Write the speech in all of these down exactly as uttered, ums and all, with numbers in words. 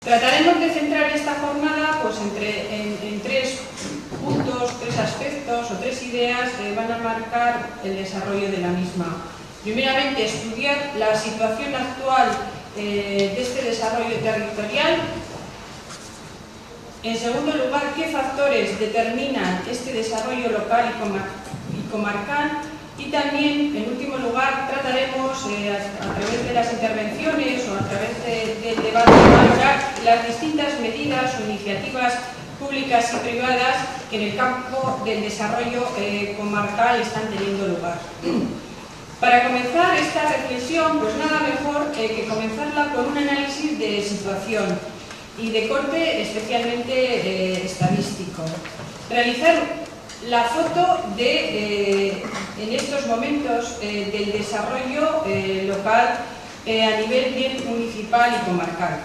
Trataremos de centrar esta jornada pues, entre, en, en tres puntos, tres aspectos o tres ideas que van a marcar el desarrollo de la misma. Primeramente, estudiar la situación actual eh, de este desarrollo territorial. En segundo lugar, qué factores determinan este desarrollo local y, comar y comarcal. Y también, en último lugar, trataremos eh, a, a través de las intervenciones o a través de, del debate valorar las distintas medidas o iniciativas públicas y privadas que en el campo del desarrollo eh, comarcal están teniendo lugar. Para comenzar esta reflexión, pues nada mejor eh, que comenzarla con un análisis de situación y de corte especialmente eh, estadístico. Realizar la foto de, eh, en estos momentos, eh, del desarrollo eh, local eh, a nivel bien municipal y comarcal.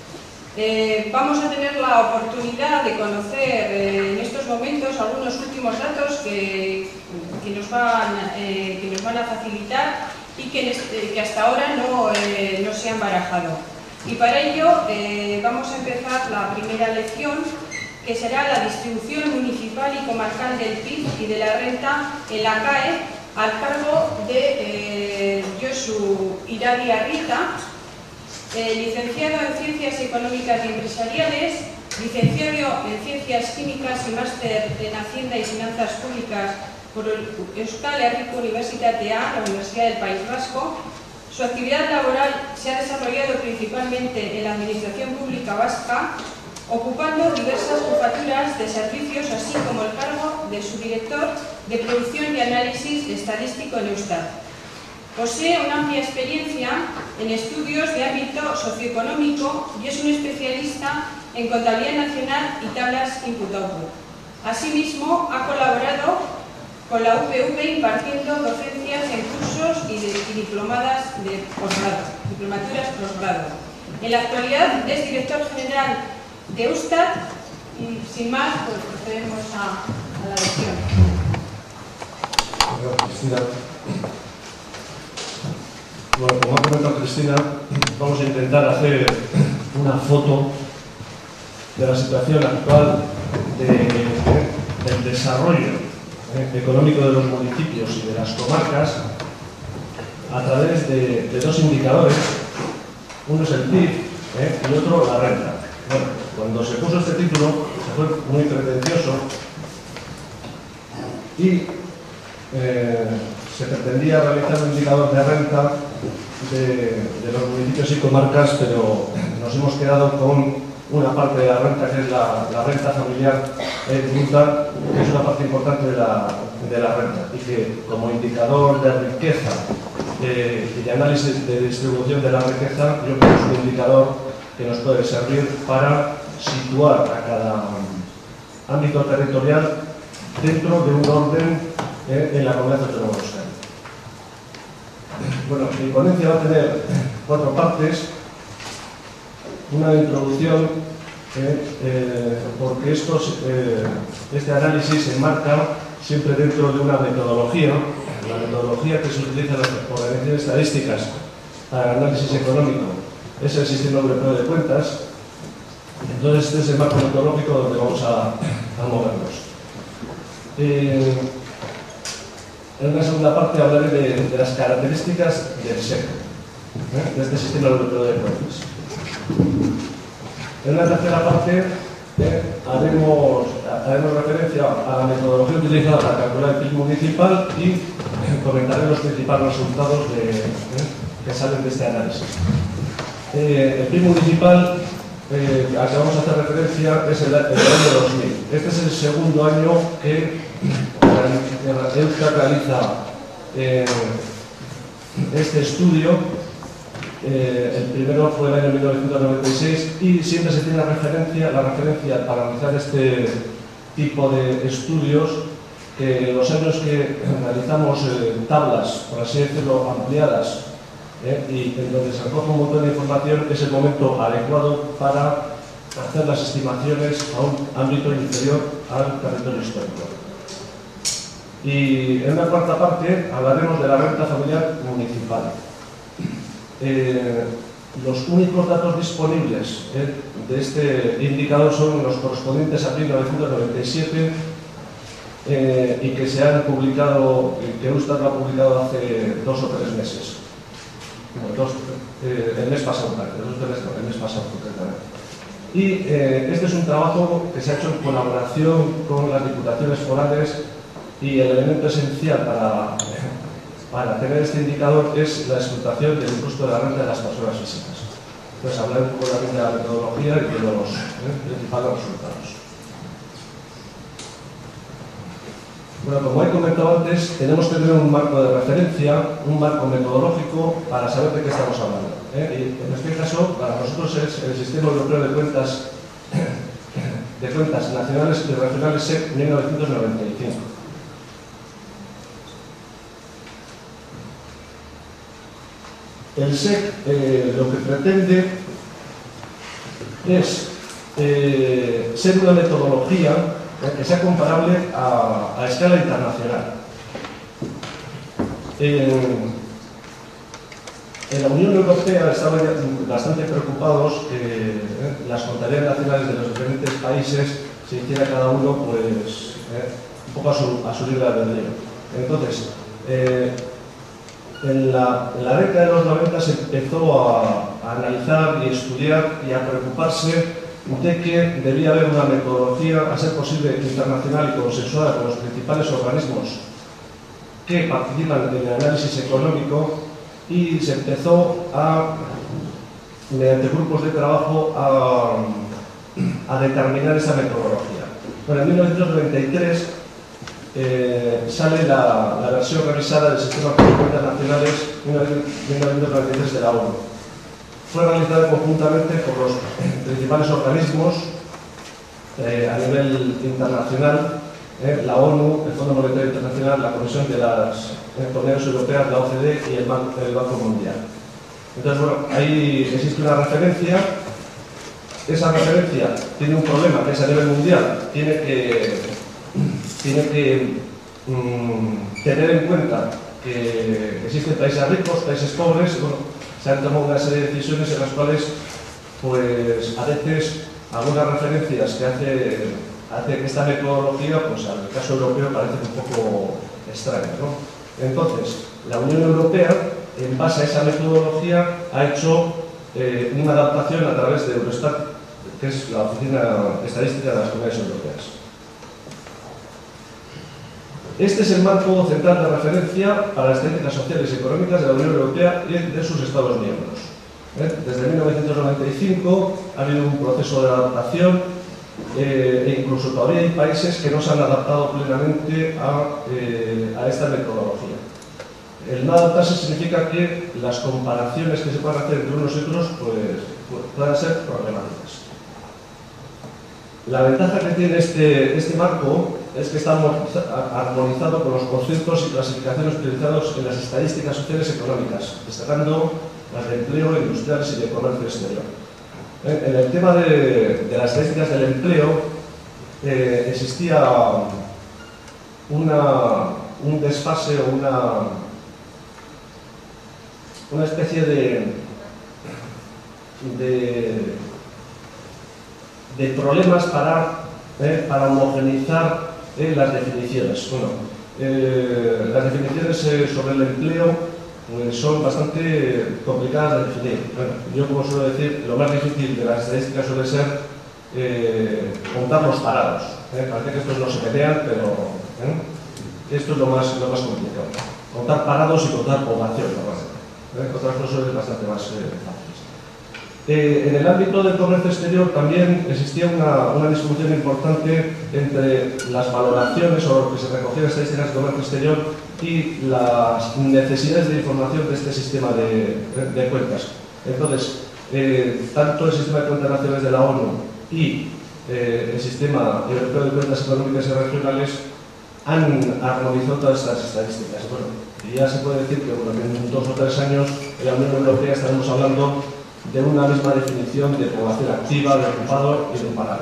Eh, vamos a tener la oportunidad de conocer eh, en estos momentos algunos últimos datos que, que, nos, van, eh, que nos van a facilitar y que, este, que hasta ahora no, eh, no se han barajado. Y para ello eh, vamos a empezar la primera lección, que será la distribución municipal y comarcal del P I B y de la renta en la C A E, al cargo de eh, Josu Iradiarrieta, eh, licenciado en Ciencias Económicas y Empresariales, licenciado en Ciencias Químicas y máster en Hacienda y Finanzas Públicas por Euskal Herriko Unibertsitatea, la Universidad del País Vasco. Su actividad laboral se ha desarrollado principalmente en la Administración Pública Vasca, ocupando diversas jefaturas de servicios, así como el cargo de subdirector de Producción y Análisis Estadístico en Eustat. Posee una amplia experiencia en estudios de ámbito socioeconómico y es un especialista en contabilidad nacional y tablas input-output. Asimismo, ha colaborado con la U P V impartiendo docencias en cursos y, de, y diplomadas de posgrado, diplomaturas posgrado. En la actualidad es director general de Eustat y sin más, pues procedemos a, a la lección. Gracias, Cristina. Bueno, como ha comentado Cristina, vamos a intentar hacer una foto de la situación actual de, de, del desarrollo eh, económico de los municipios y de las comarcas a través de, de dos indicadores. Uno es el P I B eh, y otro la renta. Bueno, cuando se puso este título se fue muy pretencioso y eh, se pretendía realizar un indicador de renta de, de los municipios y comarcas, pero nos hemos quedado con una parte de la renta que es la, la renta familiar eh, bruta, que es una parte importante de la, de la renta y que como indicador de riqueza eh, y de análisis de distribución de la riqueza, yo creo que es un indicador que nos puede servir para situar a cada ámbito territorial dentro de un orden eh, en la comunidad autónoma de Euskadi. Bueno, mi ponencia va a tener cuatro partes. Una introducción, eh, eh, porque estos, eh, este análisis se enmarca siempre dentro de una metodología, la metodología que se utiliza en las organizaciones estadísticas para el análisis económico es el Sistema Europeo de Cuentas. Entonces este es el marco metodológico donde vamos a, a movernos. Eh, en una segunda parte hablaré de, de las características del S E C, ¿eh? de este Sistema Europeo de Cuentas. En una tercera parte eh, haremos, haremos referencia a la metodología utilizada para calcular el P I B municipal y eh, comentaré los principales resultados de, eh, que salen de este análisis. Eh, el P I B municipal eh, al que vamos a hacer referencia es el, el año dos mil. Este es el segundo año que Eustat realiza eh, este estudio. Eh, el primero fue el año mil novecientos noventa y seis y siempre se tiene la referencia, la referencia para realizar este tipo de estudios, que los años que realizamos eh, tablas, por así decirlo, ampliadas, eh, y en donde se recoge un montón de información, es el momento adecuado para hacer las estimaciones a un ámbito inferior al territorio histórico. Y en una cuarta parte hablaremos de la renta familiar municipal. Eh, los únicos datos disponibles eh, de este indicador son los correspondientes a mil novecientos noventa y siete eh, y que se han publicado, que Eustat lo ha publicado hace dos o tres meses. Bueno, dos, eh, el mes pasado, el mes pasado concretamente. Y eh, este es un trabajo que se ha hecho en colaboración con las diputaciones forales y el elemento esencial para, para tener este indicador es la explotación del impuesto de la renta de las personas físicas. Entonces, hablar un poco también de la metodología y de los eh, principales resultados. Bueno, como he comentado antes, tenemos que tener un marco de referencia, un marco metodológico para saber de qué estamos hablando. ¿eh? Y en este caso, para nosotros es el Sistema Europeo de Cuentas, de Cuentas Nacionales y Regionales S E C mil novecientos noventa y cinco. El S E C eh, lo que pretende es eh, ser una metodología que sea comparable a, a escala internacional. En, en la Unión Europea estaban bastante preocupados que eh, las contabilidades nacionales de los diferentes países se hiciera cada uno pues, eh, un poco a su, a su libre albedrío. Entonces, eh, en, la, en la década de los noventa se empezó a, a analizar y estudiar y a preocuparse de que debía haber una metodología, a ser posible, internacional y consensuada con los principales organismos que participan en el análisis económico, y se empezó a, mediante grupos de trabajo, a, a determinar esa metodología. Bueno, en mil novecientos noventa y tres eh, sale la, la versión revisada del Sistema de Cuentas Nacionales mil novecientos noventa y tres de la ONU. Fue realizada conjuntamente por los principales organismos eh, a nivel internacional, eh, la ONU, el Fondo Monetario Internacional, la Comisión de las eh, Comunidades Europeas, la O C D y el Banco, el Banco Mundial. Entonces, bueno, ahí existe una referencia. Esa referencia tiene un problema, que es a nivel mundial. Tiene que, tiene que mm, tener en cuenta que existen países ricos, países pobres. Bueno, se han tomado una serie de decisiones en las cuales, pues, a veces algunas referencias que hace, hace que esta metodología, pues, al caso europeo parece un poco extraña, ¿no? Entonces, la Unión Europea, en base a esa metodología, ha hecho eh, una adaptación a través de Eurostat, que es la Oficina Estadística de las Comunidades Europeas. Este es el marco central de referencia para las estadísticas sociales y económicas de la Unión Europea y de sus Estados miembros. ¿Eh? Desde mil novecientos noventa y cinco ha habido un proceso de adaptación eh, e incluso todavía hay países que no se han adaptado plenamente a, eh, a esta metodología. El no adaptarse significa que las comparaciones que se puedan hacer entre unos y otros pues, pues, puedan ser problemáticas. La ventaja que tiene este, este marco es que está armonizado con los conceptos y clasificaciones utilizados en las estadísticas sociales y económicas, destacando las de empleo, industriales y de comercio exterior. En el tema de, de las estadísticas del empleo eh, existía una, un desfase o una, una especie de, de, de problemas para, eh, para homogeneizar eh, las definiciones. Bueno, eh, las definiciones eh, sobre el empleo pues son bastante complicadas de definir. Bueno, yo, como suelo decir, lo más difícil de las estadísticas suele ser eh, contar los parados. ¿eh? Parece que estos no se pelean, pero ¿eh? esto es lo más, lo más complicado. Contar parados y contar población, normalmente. ¿eh? Otras cosas es bastante más eh, fáciles. Eh, en el ámbito del comercio exterior también existía una, una discusión importante entre las valoraciones o lo que se recogía en estadísticas de comercio exterior y las necesidades de información de este sistema de, de, de cuentas. Entonces, eh, tanto el sistema de cuentas nacionales de la ONU y eh, el sistema europeo de cuentas económicas y regionales han armonizado todas estas estadísticas. Bueno, y ya se puede decir que bueno, en dos o tres años en la Unión Europea estaremos hablando de una misma definición de población activa, de ocupado y de parado.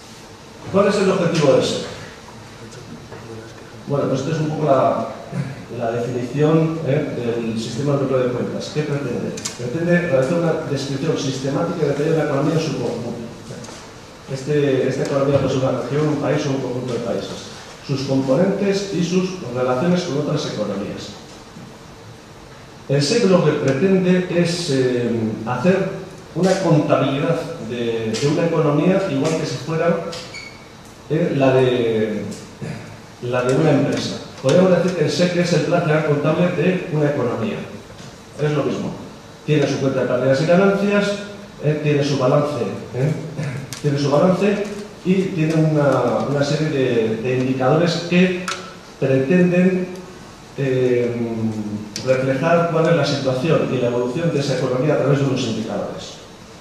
¿Cuál es el objetivo de eso? Bueno, pues esta es un poco la, la definición eh, del sistema europeo de cuentas. ¿Qué pretende? Pretende realizar una descripción sistemática y detallada de la economía en su conjunto. Este, esta economía pues, es una región, un país o un conjunto de países, sus componentes y sus relaciones con otras economías. El S E C lo que pretende es eh, hacer una contabilidad de, de una economía igual que si fuera eh, la, de, la de una empresa. Podríamos decir que el S E C es el plan general contable de una economía. Es lo mismo. Tiene su cuenta de pérdidas y ganancias, eh, tiene su balance, eh, tiene su balance y tiene una, una serie de, de indicadores que pretenden eh, reflejar cuál es la situación y la evolución de esa economía a través de unos indicadores.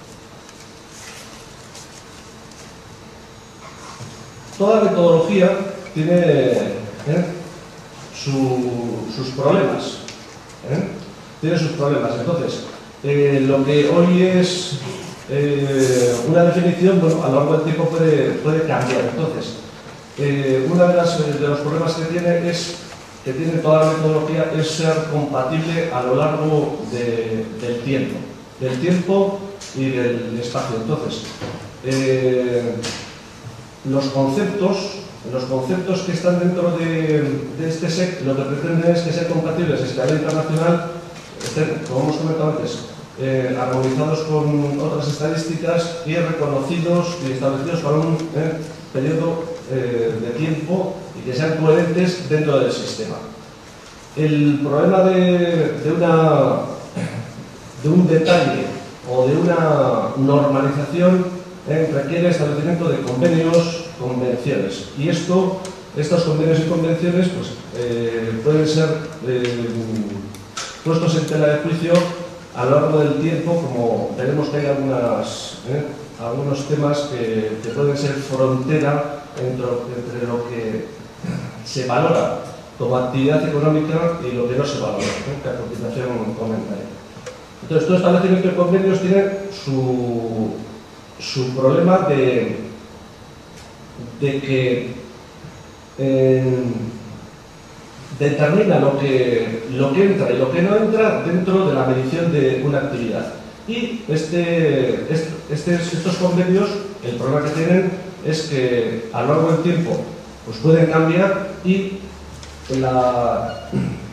Toda metodología tiene eh, su, sus problemas. ¿eh? Tiene sus problemas. Entonces, eh, lo que hoy es eh, una definición, bueno, a lo largo del tiempo puede, puede cambiar. Entonces, eh, uno de, de los problemas que tiene es que tiene toda la metodología es ser compatible a lo largo de, del tiempo, del tiempo y del espacio. Entonces, eh, los conceptos, los conceptos que están dentro de, de este S E C, lo que pretenden es que sean compatibles a escala internacional, estén, como hemos comentado antes, eh, armonizados con otras estadísticas y reconocidos y establecidos para un eh, periodo eh, de tiempo y que sean coherentes dentro del sistema. El problema de, de, una, de un detalle o de una normalización eh, requiere establecimiento de convenios, convenciones. Y esto, estos convenios y convenciones pues, eh, pueden ser eh, puestos en tela de juicio a lo largo del tiempo, como veremos que hay algunas, eh, algunos temas que, que pueden ser frontera entre, entre lo que se valora como actividad económica y lo que no se valora, ¿eh? que a continuación comentaré. Entonces, todo establecimiento de convenios tiene su, su problema de, de que eh, determina lo que, lo que entra y lo que no entra dentro de la medición de una actividad. Y este, este, estos convenios, el problema que tienen es que a lo largo del tiempo pues pueden cambiar y la,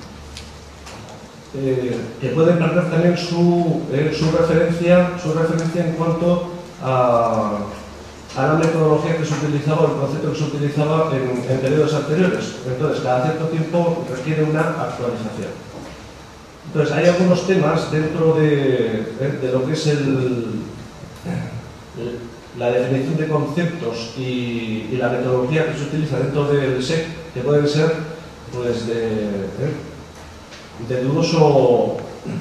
eh, que pueden perder también su, eh, su, referencia, su referencia en cuanto a, a la metodología que se utilizaba, el concepto que se utilizaba en, en periodos anteriores. Entonces, cada cierto tiempo requiere una actualización. Entonces, hay algunos temas dentro de, de lo que es el, la definición de conceptos y, y la metodología que se utiliza dentro del S E C que pueden ser pues, de, de dudoso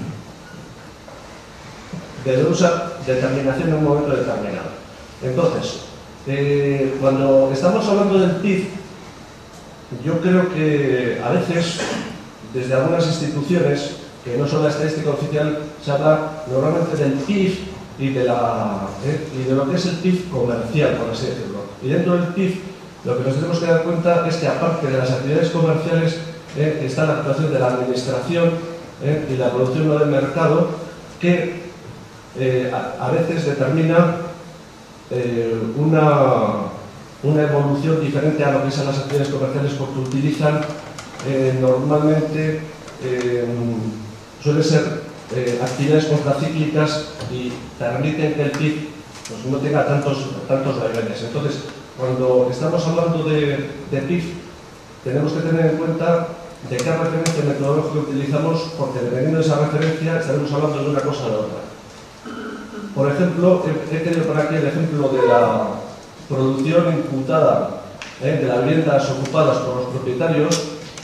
de dudosa determinación en un momento determinado. Entonces, eh, cuando estamos hablando del P I B, yo creo que a veces, desde algunas instituciones, que no son la estadística oficial, se habla normalmente del P I B y de, la, eh, y de lo que es el P I B comercial, por así decirlo. Y dentro del P I B, lo que nos tenemos que dar cuenta es que, aparte de las actividades comerciales, eh, está la actuación de la administración eh, y la producción no del mercado, que eh, a, a veces determina eh, una, una evolución diferente a lo que son las actividades comerciales, porque utilizan eh, normalmente, eh, suele ser eh, actividades contracíclicas y permiten que el P I B pues, no tenga tantos, tantos vaivenes. Entonces, cuando estamos hablando de, de P I B, tenemos que tener en cuenta de qué referencia metodológica utilizamos, porque dependiendo de esa referencia estaremos hablando de una cosa o de otra. Por ejemplo, he, he tenido por aquí el ejemplo de la producción imputada eh, de las viviendas ocupadas por los propietarios,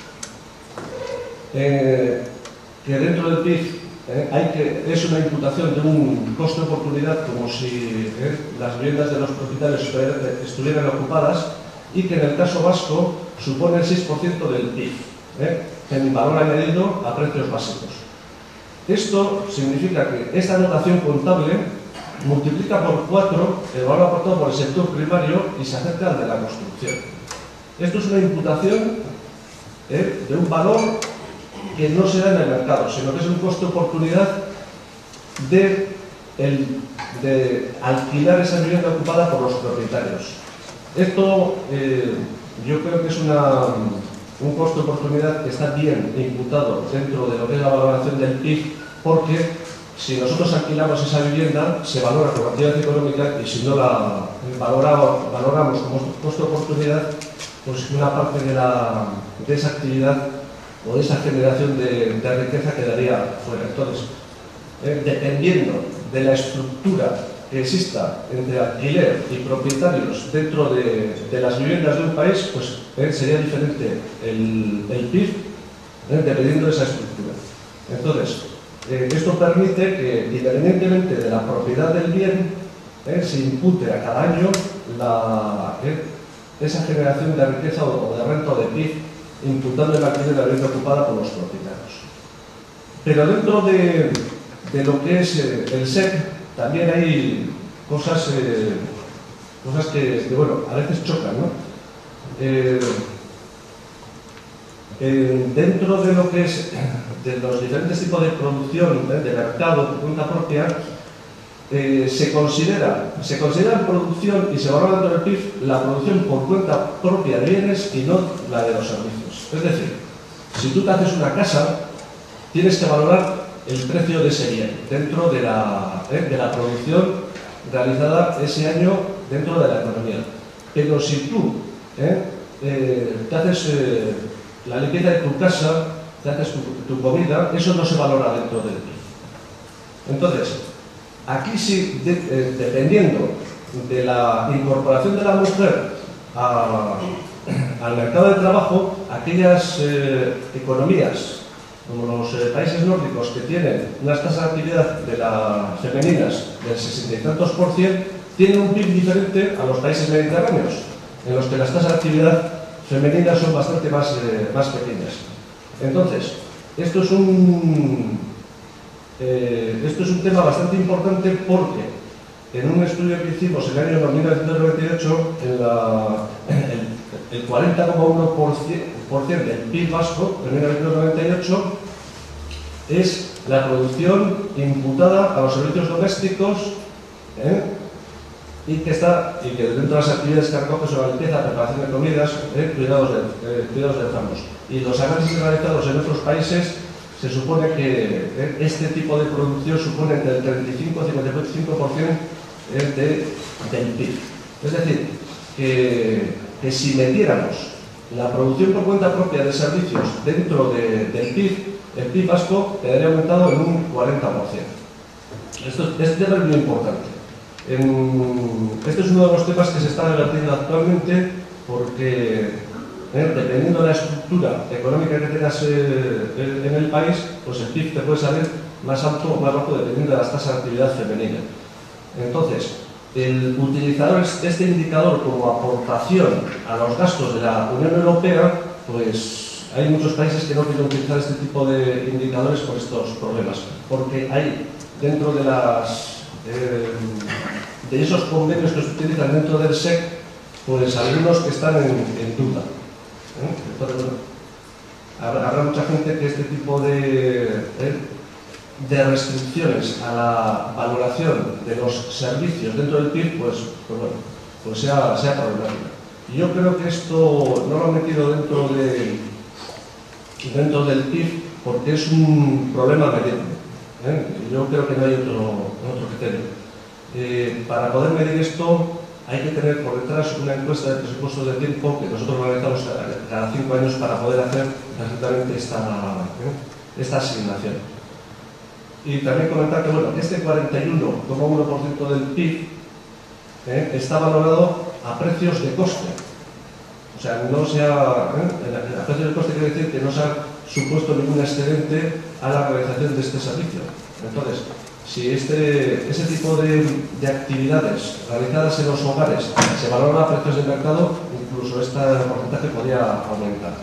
eh, que dentro del P I B eh, hay que, es una imputación de un coste de oportunidad, como si eh, las viviendas de los propietarios estuvieran ocupadas, y que en el caso vasco supone el seis por ciento del P I B, eh, en valor añadido a precios básicos. Esto significa que esta notación contable multiplica por cuatro el valor aportado por el sector primario y se acerca al de la construcción. Esto es una imputación eh, de un valor que no se da en el mercado, sino que es un coste de oportunidad de, el, de alquilar esa vivienda ocupada por los propietarios. Esto eh, yo creo que es una, un coste de oportunidad que está bien imputado dentro de lo que es la valoración del P I B, porque si nosotros alquilamos esa vivienda, se valora como actividad económica, y si no la valoramos, valoramos como coste de oportunidad, pues una parte de, la, de esa actividad o de esa generación de, de riqueza quedaría fuera. Entonces, eh, dependiendo de la estructura que exista entre alquiler y propietarios dentro de, de las viviendas de un país, pues eh, sería diferente el, el P I B, eh, dependiendo de esa estructura. Entonces, eh, esto permite que, independientemente de la propiedad del bien, eh, se impute a cada año la, eh, esa generación de riqueza o, o de renta o de P I B, imputando el alquiler de la vivienda ocupada por los propietarios. Pero dentro de, de lo que es eh, el S E C, también hay cosas, eh, cosas que, que, bueno, a veces chocan, ¿no? Eh, eh, dentro de lo que es de los diferentes tipos de producción eh, de mercado por cuenta propia, eh, se considera se considera producción y se valora dentro del P I B la producción por cuenta propia de bienes y no la de los servicios. Es decir, si tú te haces una casa, tienes que valorar el precio de ese bien dentro de la, eh, de la producción realizada ese año dentro de la economía. Pero si tú eh, eh, te haces eh, la limpieza de tu casa, te haces tu, tu comida, eso no se valora dentro del P I B. Entonces, aquí sí, de, eh, dependiendo de la incorporación de la mujer a, al mercado de trabajo, aquellas eh, economías como los eh, países nórdicos, que tienen unas tasas de actividad de las femeninas del sesenta y tantos por cien, tienen un P I B diferente a los países mediterráneos, en los que las tasas de actividad femeninas son bastante más, eh, más pequeñas. Entonces, esto es un, eh, esto es un tema bastante importante, porque en un estudio que hicimos en el año mil novecientos noventa y ocho, en la, el, el cuarenta coma uno por ciento del P I B vasco en mil novecientos noventa y ocho es la producción imputada a los servicios domésticos, ¿eh? y que está y que dentro de las actividades que recoge son la limpieza, preparación de comidas, ¿eh? cuidados de, eh, cuidados de enfermos. Y los análisis realizados en otros países se supone que eh, este tipo de producción supone entre el treinta y cinco y cincuenta y cinco por ciento eh, de, del P I B. Es decir, que, que si metiéramos la producción por cuenta propia de servicios dentro de, del P I B, el P I B vasco quedaría aumentado en un cuarenta por ciento. Esto, este tema es muy importante. En, este es uno de los temas que se está debatiendo actualmente, porque eh, dependiendo de la estructura económica que tengas eh, en el país, pues el P I B te puede salir más alto o más bajo dependiendo de las tasas de actividad femenina. Entonces, el utilizar este indicador como aportación a los gastos de la Unión Europea, pues hay muchos países que no quieren utilizar este tipo de indicadores por estos problemas, porque hay dentro de las eh, de esos convenios que se utilizan dentro del S E C, pues algunos que están en, en duda. ¿eh? Entonces, bueno, habrá, habrá mucha gente que este tipo de, eh, de restricciones a la valoración de los servicios dentro del P I B, pues, pues, bueno, pues sea, sea problemática. Y yo creo que esto no lo han metido dentro, de, dentro del P I B porque es un problema medible. ¿eh? Yo creo que no hay otro, otro criterio. Eh, para poder medir esto hay que tener por detrás una encuesta de presupuestos de tiempo que nosotros realizamos cada cinco años para poder hacer exactamente esta, ¿eh? esta asignación. Y también comentar que bueno, este cuarenta y uno coma uno por ciento del P I B ¿eh? está valorado a precios de coste. O sea, no se ha, ¿eh? a precios de coste quiere decir que no se ha supuesto ningún excedente a la realización de este servicio. Entonces, si este, ese tipo de, de actividades realizadas en los hogares se valoran a precios de mercado, incluso este porcentaje podría aumentar.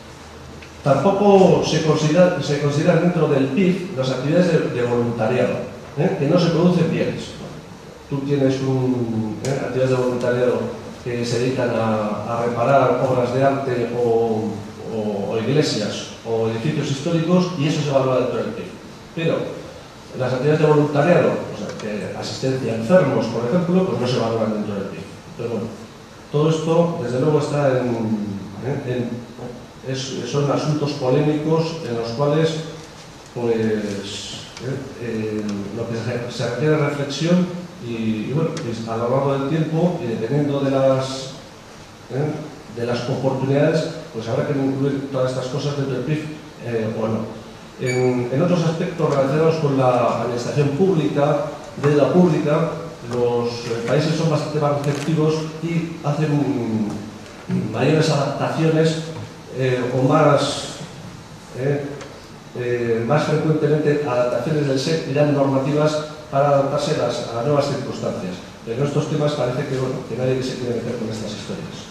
Tampoco se considera, se considera dentro del P I B las actividades de, de voluntariado, ¿eh? que no se producen bienes. Tú tienes un, ¿eh? actividades de voluntariado que se dedican a, a reparar obras de arte o, o, o iglesias o o edificios históricos, y eso se valora dentro del P I B. Pero las actividades de voluntariado, o sea, que asistencia a enfermos, por ejemplo, pues no se valoran dentro del P I B. Pero bueno, todo esto, desde luego, está en, en, es, son asuntos polémicos en los cuales, pues, eh, eh, lo que se, se requiere reflexión y, y bueno, pues, a lo largo del tiempo, y dependiendo de las, eh, de las oportunidades, pues habrá que incluir todas estas cosas dentro del P I B eh, o no. En, en otros aspectos relacionados con la administración pública, deuda pública, los eh, países son bastante más receptivos y hacen um, mayores adaptaciones eh, o más, eh, eh, más frecuentemente adaptaciones del S E C y dan normativas para adaptarse las, a las nuevas circunstancias. Pero en estos temas parece que, bueno, que nadie se quiere meter con estas historias.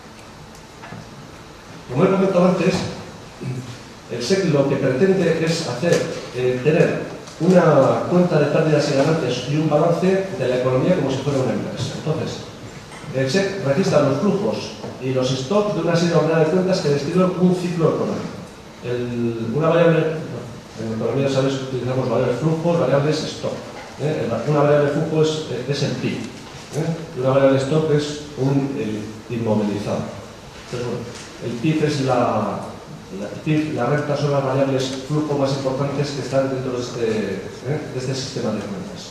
Como he comentado antes, el S E C lo que pretende es hacer, eh, tener una cuenta de pérdidas y ganancias y un balance de la economía como si fuera una empresa. Entonces, el S E C registra los flujos y los stocks de una serie ordenada de cuentas que describen un ciclo económico. El, una variable, en economía sabes que utilizamos variables flujos, variables stock. ¿eh? Una variable flujo es, es el P I B. ¿eh? Y una variable stock es un el inmovilizado. Entonces, bueno, el P I B es la... La, la renta son las variables flujo más importantes que están dentro de este, ¿eh? de este sistema de cuentas.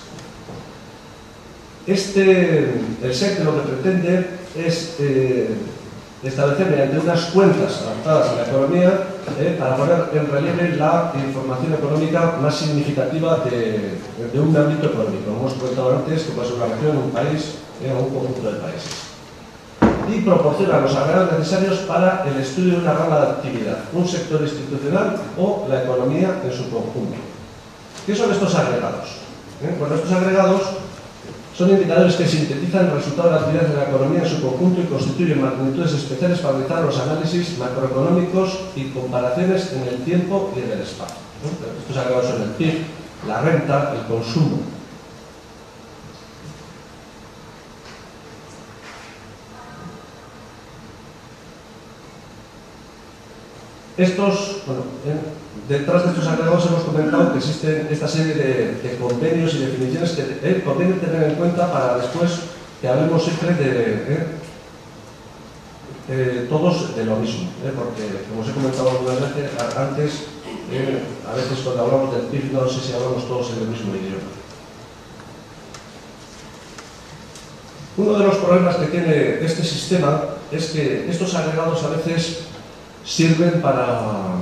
Este, el S E C lo que pretende es eh, establecer mediante unas cuentas adaptadas a la economía eh, para poner en relieve la información económica más significativa de, de un ámbito económico. Como hemos comentado antes, que puede ser una región, un país eh, o un conjunto de países. Y proporciona los agregados necesarios para el estudio de una rama de actividad, un sector institucional o la economía en su conjunto. ¿Qué son estos agregados? ¿Eh? Bueno, estos agregados son indicadores que sintetizan el resultado de la actividad de la economía en su conjunto y constituyen magnitudes especiales para realizar los análisis macroeconómicos y comparaciones en el tiempo y en el espacio. ¿Eh? Estos agregados son el P I B, la renta, el consumo. Estos, bueno, eh, detrás de estos agregados hemos comentado que existen esta serie de, de convenios y definiciones que eh, conviene tener en cuenta para después que hablemos siempre de eh, eh, todos de lo mismo, eh, porque como os he comentado algunas veces antes, eh, a veces cuando hablamos del P I B no sé si hablamos todos en el mismo idioma. Uno de los problemas que tiene este sistema es que estos agregados a veces sirven para,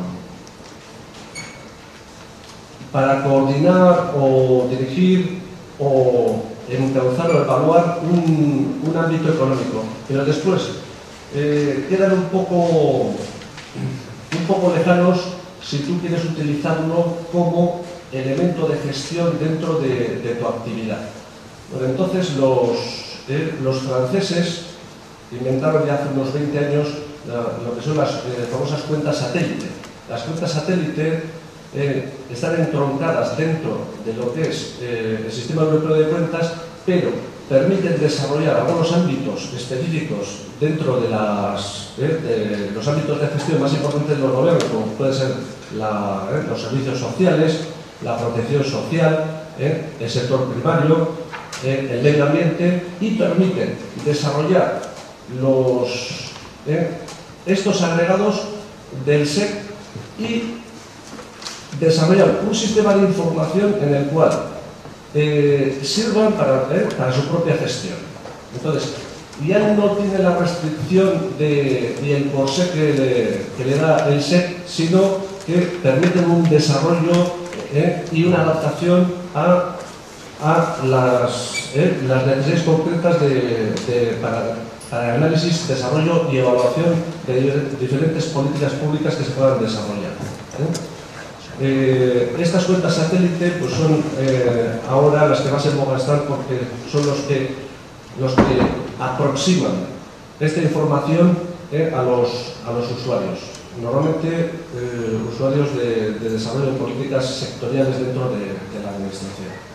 para coordinar o dirigir o encauzar o evaluar un, un ámbito económico, pero después eh, quedan un poco, un poco lejanos si tú quieres utilizarlo como elemento de gestión dentro de, de tu actividad. Bueno, entonces los, eh, los franceses inventaron ya hace unos veinte años lo que son las eh, famosas cuentas satélite. Las cuentas satélite eh, están entroncadas dentro de lo que es eh, el sistema europeo de cuentas, pero permiten desarrollar algunos ámbitos específicos dentro de, las, eh, de los ámbitos de gestión más importantes de los gobiernos, como pueden ser la, eh, los servicios sociales, la protección social, eh, el sector primario, eh, el medio ambiente, y permiten desarrollar los eh, estos agregados del S E C y desarrollar un sistema de información en el cual eh, sirvan para, eh, para su propia gestión. Entonces, ya no tiene la restricción de, y el corsé que le, que le da el S E C, sino que permiten un desarrollo eh, y una adaptación a, a las, eh, las necesidades concretas de, de, para para el análisis, desarrollo y evaluación de diferentes políticas públicas que se puedan desarrollar. ¿eh? Eh, estas cuentas satélite pues son eh, ahora las que más en boga están porque son los que, los que aproximan esta información eh, a, los, a los usuarios. Normalmente eh, usuarios de, de desarrollo de políticas sectoriales dentro de, de la administración.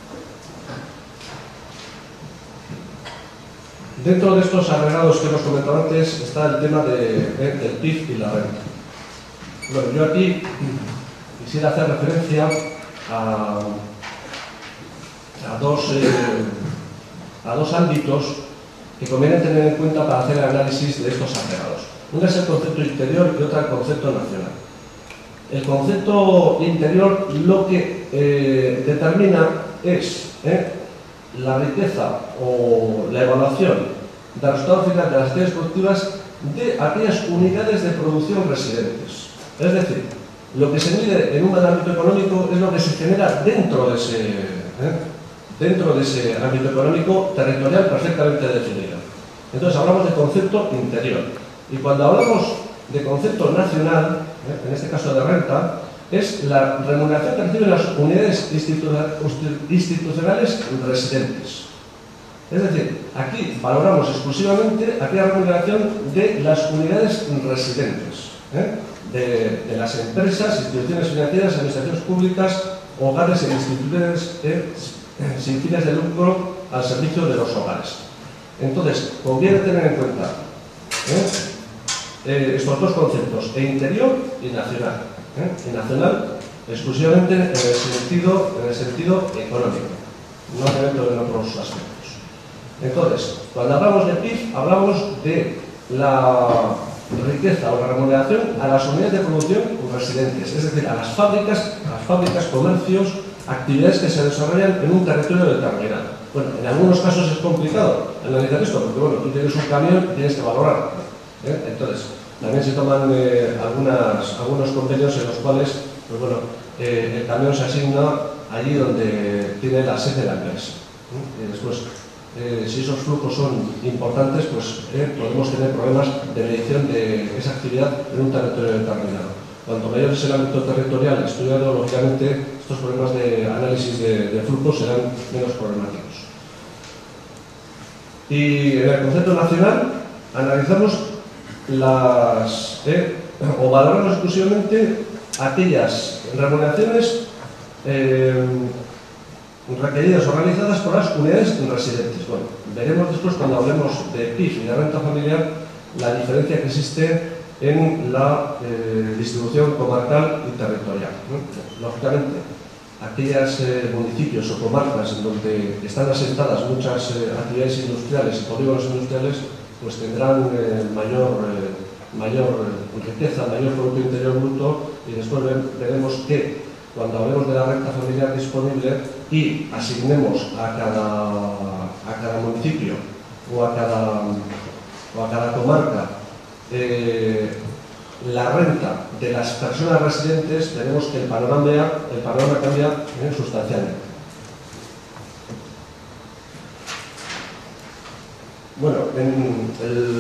Dentro de estos agregados que hemos comentado antes está el tema de, de, del P I B y la renta. Bueno, yo aquí quisiera hacer referencia a, a, dos, eh, a dos ámbitos que conviene tener en cuenta para hacer el análisis de estos agregados. Uno es el concepto interior y otro el concepto nacional. El concepto interior lo que eh, determina es eh, la riqueza o la evaluación del resultado final de las actividades productivas de aquellas unidades de producción residentes. Es decir, lo que se mide en un ámbito económico es lo que se genera dentro de ese, ¿eh? dentro de ese ámbito económico territorial perfectamente definido. Entonces hablamos de concepto interior. Y cuando hablamos de concepto nacional, ¿eh? en este caso de renta, es la remuneración que reciben las unidades institucionales residentes. Es decir, aquí valoramos exclusivamente aquella remuneración de las unidades residentes, ¿eh? de, de las empresas, instituciones financieras, administraciones públicas, hogares e instituciones eh, sin fines de lucro al servicio de los hogares. Entonces, conviene tener en cuenta ¿eh? Eh, estos dos conceptos, e interior y nacional. ¿eh? Y nacional exclusivamente en el sentido, en el sentido económico, no en otros aspectos. Entonces, cuando hablamos de P I B, hablamos de la riqueza o la remuneración a las unidades de producción residentes, es decir, a las fábricas, a las fábricas, comercios, actividades que se desarrollan en un territorio determinado. Bueno, en algunos casos es complicado analizar esto, porque bueno, tú tienes un camión y tienes que valorar. ¿eh? Entonces, también se toman eh, algunas, algunos convenios en los cuales, pues bueno, eh, el camión se asigna allí donde tiene la sede de la empresa. ¿eh? Y después, eh, si esos flujos son importantes, pues eh, podemos tener problemas de medición de esa actividad en un territorio determinado. Cuanto mayor es el ámbito territorial estudiado, lógicamente, estos problemas de análisis de, de flujos serán menos problemáticos. Y en el concepto nacional, analizamos las, eh, o valoramos exclusivamente aquellas remuneraciones eh, requeridas o realizadas por las unidades residentes. Bueno, veremos después cuando hablemos de P I B y de renta familiar la diferencia que existe en la eh, distribución comarcal y territorial. ¿no? Lógicamente, aquellos eh, municipios o comarcas en donde están asentadas muchas eh, actividades industriales y polígonos industriales, pues tendrán eh, mayor, eh, mayor riqueza, mayor Producto Interior Bruto, y después ve veremos que cuando hablemos de la renta familiar disponible y asignemos a cada, a cada municipio o a cada, o a cada comarca eh, la renta de las personas residentes, veremos que el panorama, el panorama cambia eh, sustancialmente. Bueno, en el,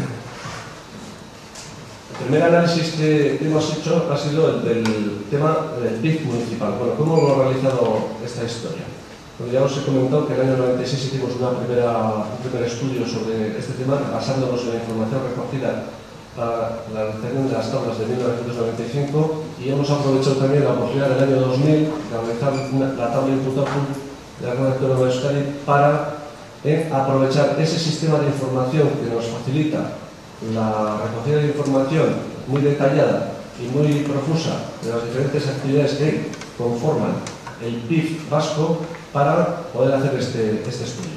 el primer análisis que hemos hecho ha sido el del tema del P I B municipal. Bueno, ¿cómo hemos realizado esta historia? Bueno, ya os he comentado que en el año noventa y seis hicimos una primera, un primer estudio sobre este tema, basándonos en la información recogida para la realización de las tablas de mil novecientos noventa y cinco, y hemos aprovechado también la oportunidad del año dos mil de realizar la tabla Imputatum de la Red Autónoma de Euskadi para eh, aprovechar ese sistema de información que nos facilita la recogida de información muy detallada y muy profusa de las diferentes actividades que conforman el P I B vasco para poder hacer este, este estudio.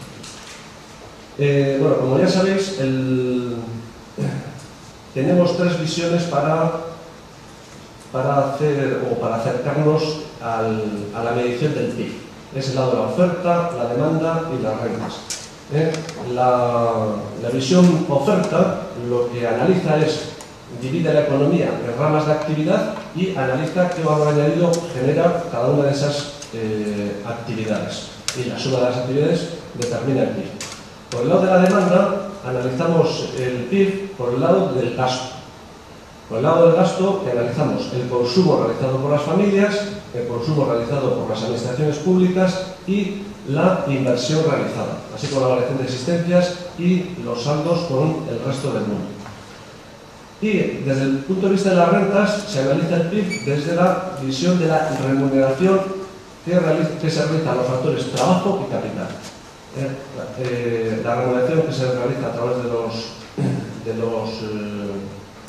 Eh, bueno, como ya sabéis, el, tenemos tres visiones para, para hacer o para acercarnos al, a la medición del P I B. Es el lado de la oferta, la demanda y las rentas. Eh, la, la visión oferta lo que analiza es, divide la economía en ramas de actividad y analiza qué valor añadido genera cada una de esas eh, actividades. Y la suma de las actividades determina el P I B. Por el lado de la demanda, analizamos el P I B por el lado del gasto. Por el lado del gasto, analizamos el consumo realizado por las familias, el consumo realizado por las administraciones públicas y la inversión realizada, así como la variación de existencias y los saldos con el resto del mundo. Y desde el punto de vista de las rentas, se analiza el P I B desde la visión de la remuneración que, realiza, que se realiza a los factores trabajo y capital. Eh, eh, la remuneración que se realiza a través de los, de los, eh,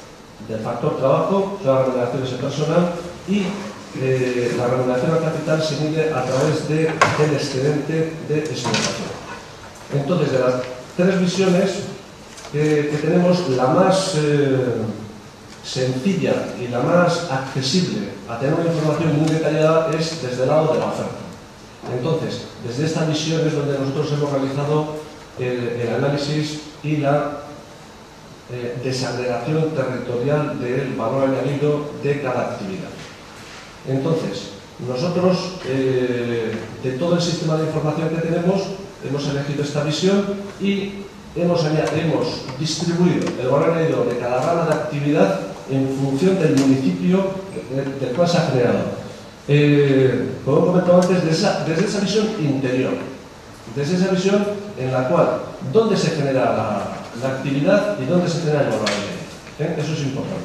del factor trabajo, son las remuneraciones de personal, y eh, la remuneración al capital se mide a través del de excedente de explotación. Entonces, de las tres visiones que, que tenemos, la más eh, sencilla y la más accesible a tener una información muy detallada es desde el lado de la oferta. Entonces, desde esta visión es donde nosotros hemos realizado el, el análisis y la eh, desagregación territorial del valor añadido de cada actividad. Entonces, nosotros, eh, de todo el sistema de información que tenemos, hemos elegido esta visión y hemos, hemos distribuido el valor añadido de cada rama de actividad en función del municipio del cual se ha generado. Eh, como he comentado antes, desde esa, desde esa visión interior, desde esa visión en la cual, dónde se genera la, la actividad y dónde se genera el valor añadido. ¿Eh? Eso es importante.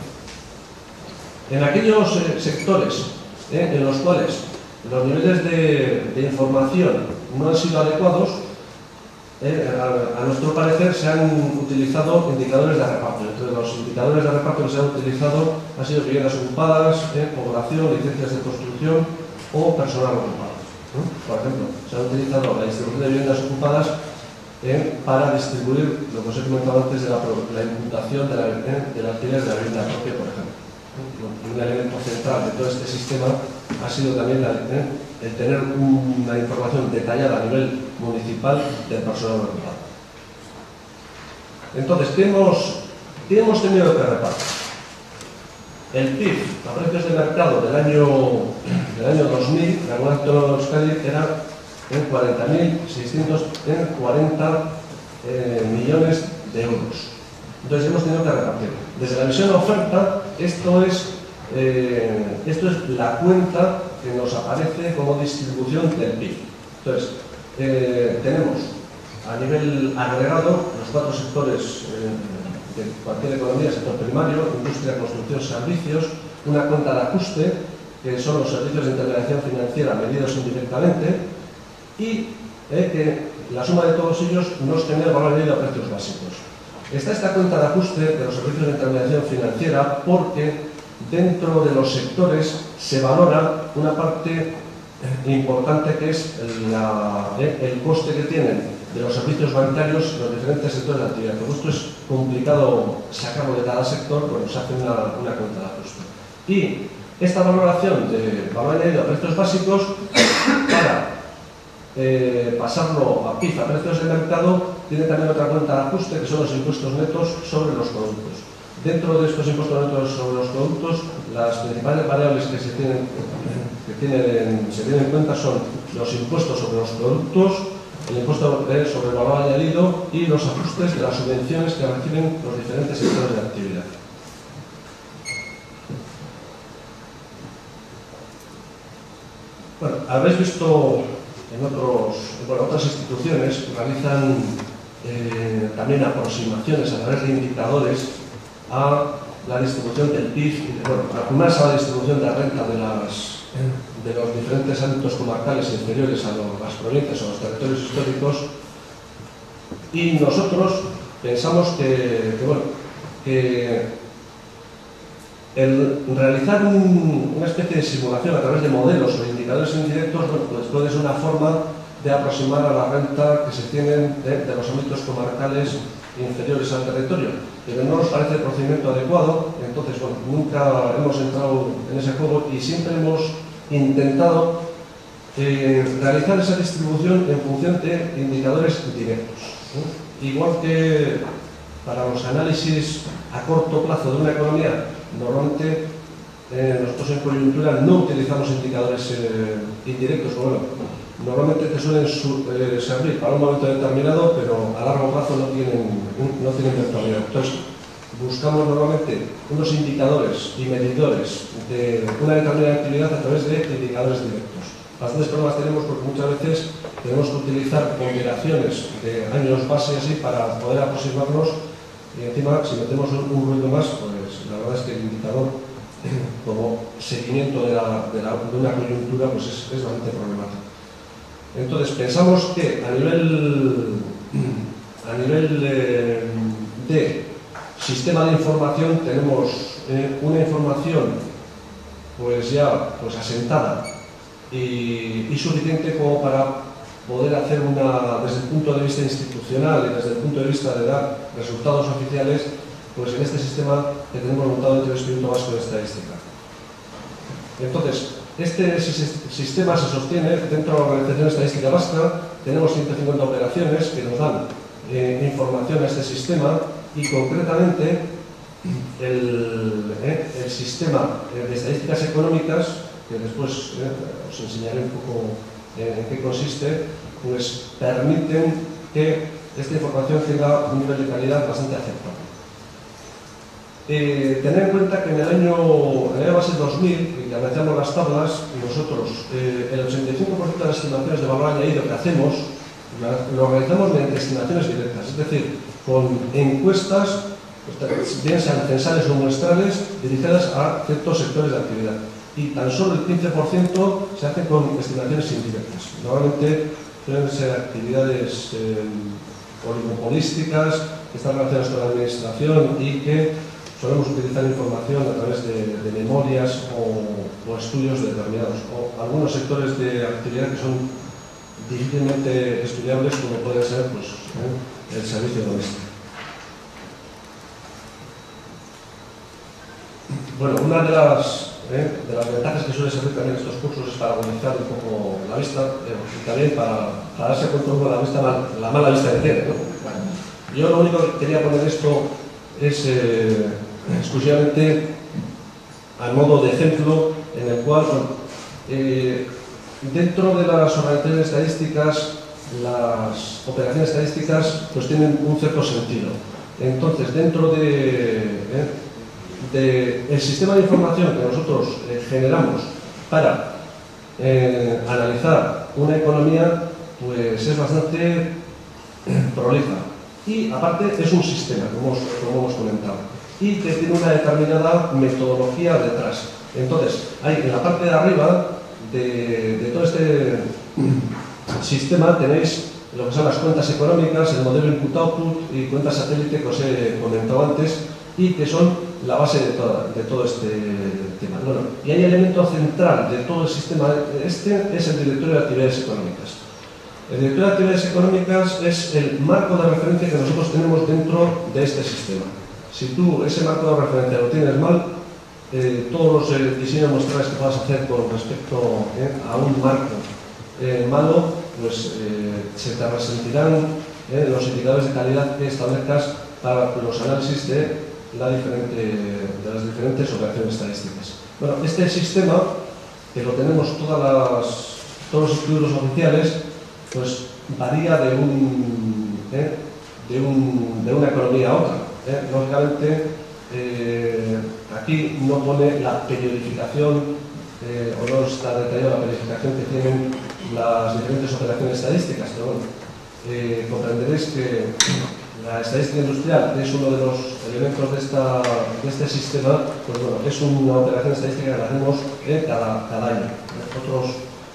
En aquellos eh, sectores eh, en los cuales los niveles de, de información no han sido adecuados, Eh, a, a nuestro parecer se han utilizado indicadores de reparto. Entre los indicadores de reparto que se han utilizado han sido viviendas ocupadas, eh, población, licencias de construcción o personal ocupado. ¿no? Por ejemplo, se ha utilizado la distribución de viviendas ocupadas eh, para distribuir lo que os he comentado antes de la, la imputación de la, eh, de la alquiler de la vivienda propia, por ejemplo. Un elemento central de todo este sistema ha sido también la, eh, el tener una información detallada a nivel municipal del personal ocupado. Entonces, ¿qué hemos, qué hemos tenido que repartir? El P I B a precios de mercado del año, del año dos mil, en la Comunidad Autónoma de Euskadi, era en cuarenta mil seiscientos cuarenta eh, millones de euros. Entonces, hemos tenido que repartir. Desde la visión de oferta, esto es, eh, esto es la cuenta que nos aparece como distribución del P I B. Entonces, eh, tenemos a nivel agregado los cuatro sectores eh, de cualquier economía, sector primario, industria, construcción, servicios, una cuenta de ajuste, que son los servicios de intermediación financiera medidos indirectamente, y eh, que la suma de todos ellos nos genera el valor añadido a precios básicos. Está esta cuenta de ajuste de los servicios de intermediación financiera porque dentro de los sectores se valora una parte importante que es la, eh, el coste que tienen de los servicios bancarios los diferentes sectores de actividad. Como esto es complicado sacarlo de cada sector, pues se hace una, una cuenta de ajuste. Y esta valoración de valor añadido a precios básicos, para eh, pasarlo a P I F, a precios de mercado, tiene también otra cuenta de ajuste que son los impuestos netos sobre los productos. Dentro de estos impuestos netos sobre los productos, las principales variables que se tienen, que tienen, se tienen en cuenta son los impuestos sobre los productos, el impuesto sobre el valor añadido y los ajustes de las subvenciones que reciben los diferentes sectores de actividad. Bueno, habéis visto en otros, bueno, otras instituciones realizan eh, también aproximaciones a través de indicadores a la distribución del P I B, bueno, más a la distribución de la renta de, las, de los diferentes ámbitos comarcales inferiores a los, las provincias o los territorios históricos, y nosotros pensamos que, que, bueno, que el realizar un, una especie de simulación a través de modelos o indicadores indirectos, bueno, pues puede ser una forma de aproximar a la renta que se tienen de, de los ámbitos comarcales inferiores al territorio, pero no nos parece el procedimiento adecuado. Entonces, bueno, nunca hemos entrado en ese juego y siempre hemos intentado eh, realizar esa distribución en función de indicadores directos, ¿no? Igual que para los análisis a corto plazo de una economía, normalmente eh, nosotros en coyuntura no utilizamos indicadores eh, indirectos, bueno, normalmente te suelen su, eh, servir para un momento determinado, pero a largo plazo no tienen, no tienen virtualidad. Entonces, buscamos normalmente unos indicadores y medidores de una determinada actividad a través de indicadores directos. Bastantes problemas tenemos porque muchas veces tenemos que utilizar ponderaciones de años base así para poder aproximarnos, y encima, si metemos un, un ruido más, pues la verdad es que el indicador como seguimiento de, la, de, la, de una coyuntura pues es, es bastante problemático. Entonces, pensamos que a nivel, a nivel de, de sistema de información tenemos eh, una información pues ya pues asentada y, y suficiente como para poder hacer una, desde el punto de vista institucional y desde el punto de vista de dar resultados oficiales, pues en este sistema que tenemos montado dentro del Instituto Vasco de Estadística. Entonces, este sistema se sostiene dentro de la Organización Estadística Vasca. Tenemos ciento cincuenta operaciones que nos dan eh, información a este sistema y concretamente el, eh, el sistema de estadísticas económicas, que después eh, os enseñaré un poco eh, en qué consiste, pues permiten que esta información tenga un nivel de calidad bastante aceptable. Eh, tener en cuenta que en el año, en el año base dos mil, que analizamos las tablas, nosotros eh, el ochenta y cinco por ciento de las estimaciones de valor añadido que hacemos lo realizamos mediante estimaciones directas, es decir, con encuestas, bien sean censales o muestrales, dirigidas a ciertos sectores de actividad. Y tan solo el quince por ciento se hace con estimaciones indirectas. Normalmente suelen ser actividades eh, oligopolísticas que están relacionadas con la administración y que solemos utilizar información a través de, de memorias o, o estudios determinados, o algunos sectores de actividad que son difícilmente estudiables, como puede ser pues, eh, el servicio doméstico. Bueno, una de las, eh, de las ventajas que suele servir también estos cursos es para agudizar un poco la vista eh, y también para, para darse cuenta de la, vista mal, la mala vista que tiene, ¿no? Bueno, yo lo único que quería poner esto es eh, exclusivamente a modo de ejemplo en el cual eh, dentro de las organizaciones estadísticas las operaciones estadísticas pues tienen un cierto sentido. Entonces dentro de, eh, de el sistema de información que nosotros eh, generamos para eh, analizar una economía pues es bastante prolija. Y aparte es un sistema, como, como hemos comentado, y que tiene una determinada metodología detrás. Entonces, hay en la parte de arriba de, de todo este sistema tenéis lo que son las cuentas económicas, el modelo input-output y cuentas satélite que os he comentado antes y que son la base de, toda, de todo este tema. Bueno, y hay elemento central de todo el sistema, este es el directorio de actividades económicas. El directorio de actividades económicas es el marco de referencia que nosotros tenemos dentro de este sistema. Si tú ese marco de referencia lo tienes mal, eh, todos los eh, diseños muestrales que puedas hacer con respecto eh, a un marco eh, malo, pues eh, se te resentirán eh, los indicadores de calidad que establezcas para los análisis de, la diferente, de las diferentes operaciones estadísticas. Bueno, este sistema, que lo tenemos todas las, todos los estudios oficiales, pues varía de, un, eh, de, un, de una economía a otra. Eh. Lógicamente, eh, aquí no pone la periodificación, eh, o no está detallada la periodificación que tienen las diferentes operaciones estadísticas, pero bueno, eh, comprenderéis que la estadística industrial, que es uno de los elementos de, esta, de este sistema, pues bueno, es una operación estadística que la hacemos eh, cada, cada año. Otros,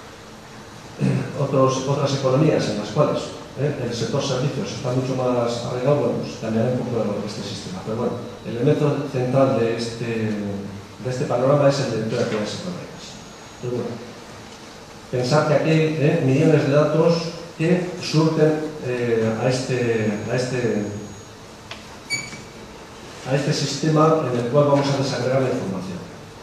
Otros, otras economías en las cuales eh, el sector servicios está mucho más arraigado, bueno, pues cambiará un poco de este sistema. Pero bueno, el elemento central de este, de este panorama es el directorio de actividades económicas. Pero bueno, pensar que aquí hay eh, millones de datos que surten eh, a, este, a, este, a este sistema en el cual vamos a desagregar la información.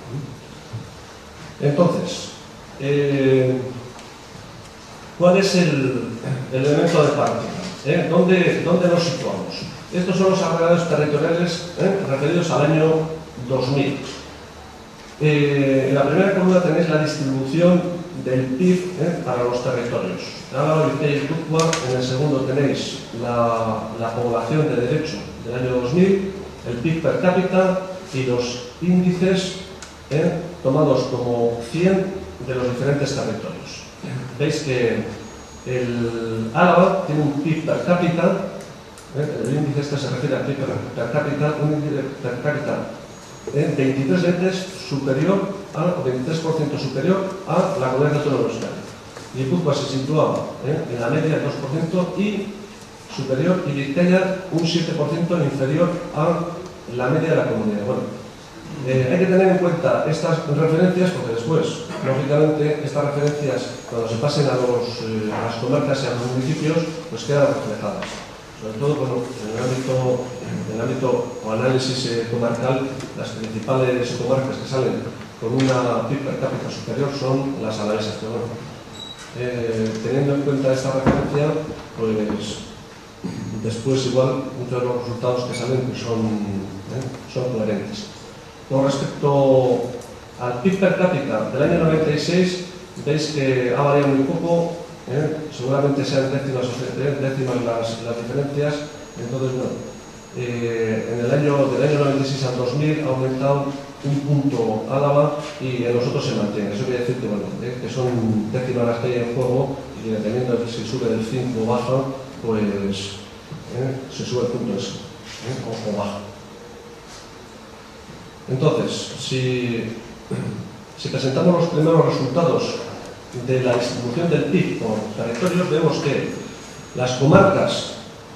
Entonces, eh, ¿cuál es el, el elemento de partida? ¿Eh? ¿Dónde, ¿Dónde nos situamos? Estos son los agregados territoriales ¿eh? referidos al año dos mil. Eh, en la primera columna tenéis la distribución del P I B ¿eh? para los territorios. Álava, Bizkaia y Gipuzkoa. En el segundo tenéis la, la población de derecho del año dos mil, el P I B per cápita y los índices ¿eh? tomados como cien de los diferentes territorios. Veis que el Álava tiene un P I B per cápita, ¿eh? el índice este se refiere al P I B per cápita, un índice per cápita ¿eh? veintitrés veces superior a, o veintitrés por ciento superior a la comunidad autónoma de Euskadi. Gipuzkoa se situaba ¿eh? en la media del dos por ciento y superior, y Bizkaia un siete por ciento inferior a la media de la comunidad. Bueno, eh, hay que tener en cuenta estas referencias porque después, lógicamente, estas referencias, cuando se pasen a, los, eh, a las comarcas y a los municipios, pues quedan reflejadas. Sobre todo, bueno, en el ámbito, en el ámbito o análisis eh, comarcal, las principales comarcas que salen con una P I B per cápita superior son las alavesas. Pero bueno, eh, teniendo en cuenta esta referencia, pues después igual muchos de los resultados que salen pues son, eh, son coherentes. Con respecto al P I B per cápita del año noventa y seis, veis que ha variado muy poco. ¿Eh? Seguramente sean décimas o décimas las, las diferencias. Entonces, bueno, eh, en el año, del año noventa y seis al dos mil ha aumentado un punto Álava y en los otros se mantiene. Eso quiere decir que, bueno, eh, que son décimas las que hay en juego y que dependiendo de si sube del cinco o baja, pues eh, se sube el punto ese, eh, o, o baja. Entonces, si, si presentamos los primeros resultados de la distribución del P I B por territorios, vemos que las comarcas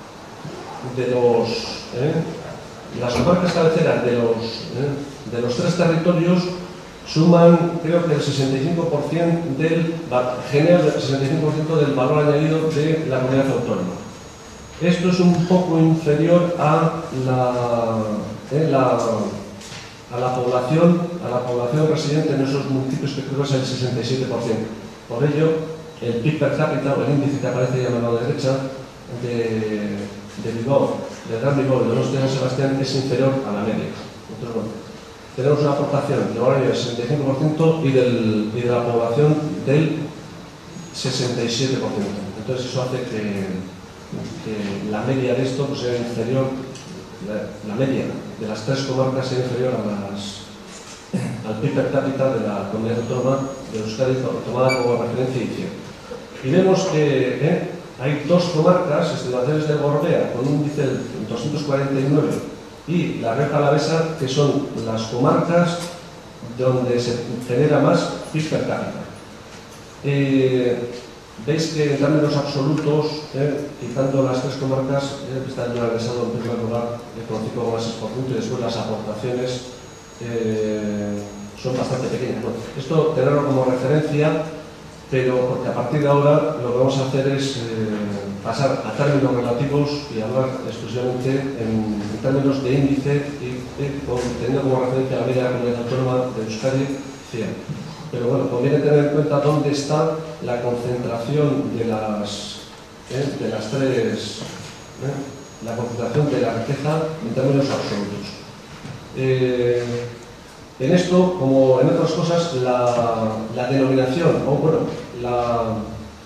de los eh, las comarcas cabeceras de los, eh, de los tres territorios suman, creo que el sesenta y cinco por ciento del, generan el sesenta y cinco por ciento del valor añadido de la comunidad autónoma. Esto es un poco inferior a la, eh, la a la población, a la población residente en esos municipios, que creo que es el sesenta y siete por ciento. Por ello, el P I B per cápita, o el índice que aparece ya a la derecha, de, de Bilbao, del Gran Bilbao y de Donostia San Sebastián, es inferior a la media. Entonces, bueno, tenemos una aportación del horario del sesenta y cinco por ciento y, del, y de la población del sesenta y siete por ciento. Entonces, eso hace que, que la media de esto pues, sea inferior. La, la media de las tres comarcas es inferior a las, al P I B per cápita de la comunidad autónoma de Euskadi, tomada como referencia y cien. Y vemos que eh, hay dos comarcas, Estribaciones de Gorbea, con un índice del doscientos cuarenta y nueve, y la Rioja Alavesa, que son las comarcas donde se genera más P I B per cápita. Eh, Veis que en términos absolutos, eh, quitando las tres comarcas, eh, está el Alavesado en primer lugar eh, con cinco coma seis por ciento y después las aportaciones eh, son bastante pequeñas. Bueno, esto tenerlo como referencia, pero porque a partir de ahora lo que vamos a hacer es eh, pasar a términos relativos y hablar exclusivamente en, en términos de índice y eh, con, teniendo como referencia la media de la comunidad autónoma de Euskadi cien. Pero bueno, conviene tener en cuenta dónde está la concentración de las, eh, de las tres, eh, la concentración de la riqueza en términos absolutos. Eh, en esto, como en otras cosas, la, la denominación, o bueno, la,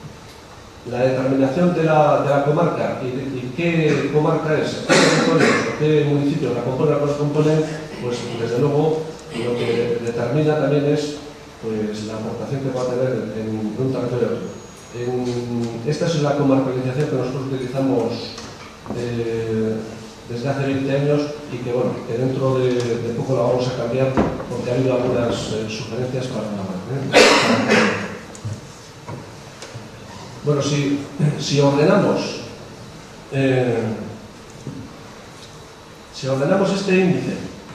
la determinación de la, de la comarca y, de, y qué comarca es, qué territorios o qué municipios la componen o no la componen, pues desde luego lo que determina también es pues la aportación que va a tener en un territorio. En, esta es la comarcalización que nosotros utilizamos eh, desde hace veinte años y que, bueno, que dentro de, de poco la vamos a cambiar porque ha habido algunas eh, sugerencias para... Eh, para bueno, si, si ordenamos eh, si ordenamos este índice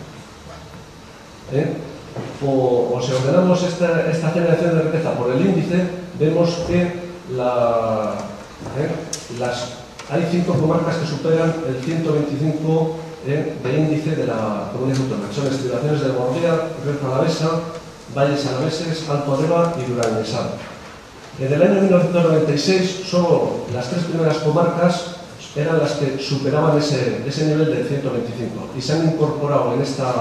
eh, O, o si ordenamos esta, esta generación de riqueza por el índice, vemos que la, eh, las, hay cinco comarcas que superan el ciento veinticinco eh, de índice de la comunidad autónoma. Son Estribaciones de Gorbea, Rioja Alavesa, Valles Alaveses, Alto Deba y Duranguesado. En el año mil novecientos noventa y seis, solo las tres primeras comarcas eran las que superaban ese, ese nivel del ciento veinticinco y se han incorporado en esta...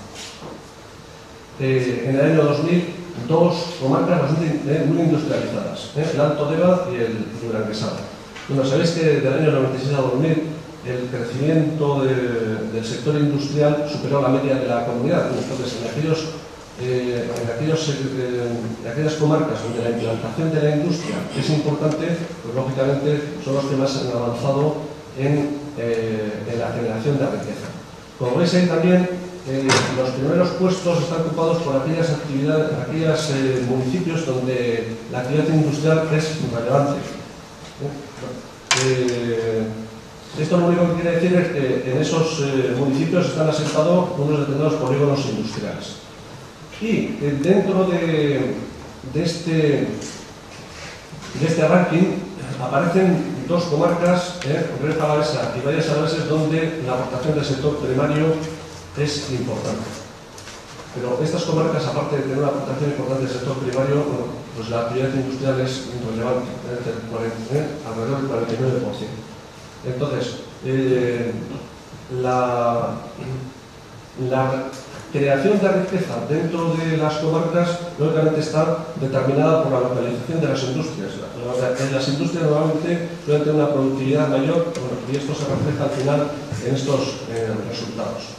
Eh, en el año dos mil, dos comarcas bastante eh, muy industrializadas, eh, el Alto Deba y el Duranguesado. Bueno, sabéis que del año noventa y seis a dos mil el crecimiento de, del sector industrial superó la media de la comunidad. Entonces, en, aquellos, eh, en, aquellos, eh, en aquellas comarcas donde la implantación de la industria es importante, pues lógicamente son los que más han avanzado en, eh, en la generación de riqueza. Como veis ahí también, Eh, los primeros puestos están ocupados por aquellas actividades, aquellos eh, municipios donde la actividad industrial es relevante. Eh, Esto lo único que quiere decir es que en esos eh, municipios están asentados unos determinados polígonos industriales. Y eh, dentro de, de, este, de este ranking aparecen dos comarcas, eh, Rioja Alavesa y Valles Alaveses, donde la aportación del sector primario es importante. Pero estas comarcas, aparte de tener una aportación importante del sector primario, bueno, pues la actividad industrial es relevante, eh, eh, alrededor del cuarenta y nueve por ciento. Entonces, eh, la, la creación de riqueza dentro de las comarcas, lógicamente, está determinada por la localización de las industrias. En las industrias normalmente suelen tener una productividad mayor, bueno, y esto se refleja al final en estos eh, resultados.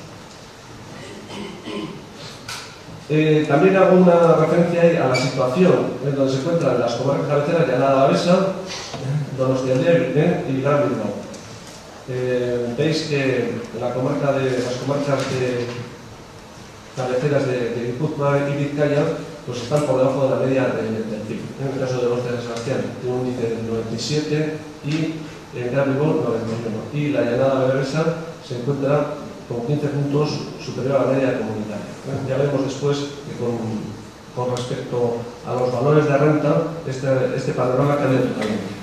Eh, también hago una referencia ahí a la situación en donde se encuentran las comarcas cabeceras de Llanada Alavesa, Donostialdea eh, y Gran Bilbao. Eh, veis que la comarca de, las comarcas de cabeceras de, de Guipúzcoa y Vizcaya pues están por debajo de la media de, del P I B. En el caso de Donostia de San Sebastián tiene un índice de noventa y siete y en Gran Bilbao noventa y uno. Y la Llanada Alavesa se encuentra con quince puntos superior a la media comunitaria. Ya veremos después que con, con respecto a los valores de renta, este, este panorama cambia totalmente.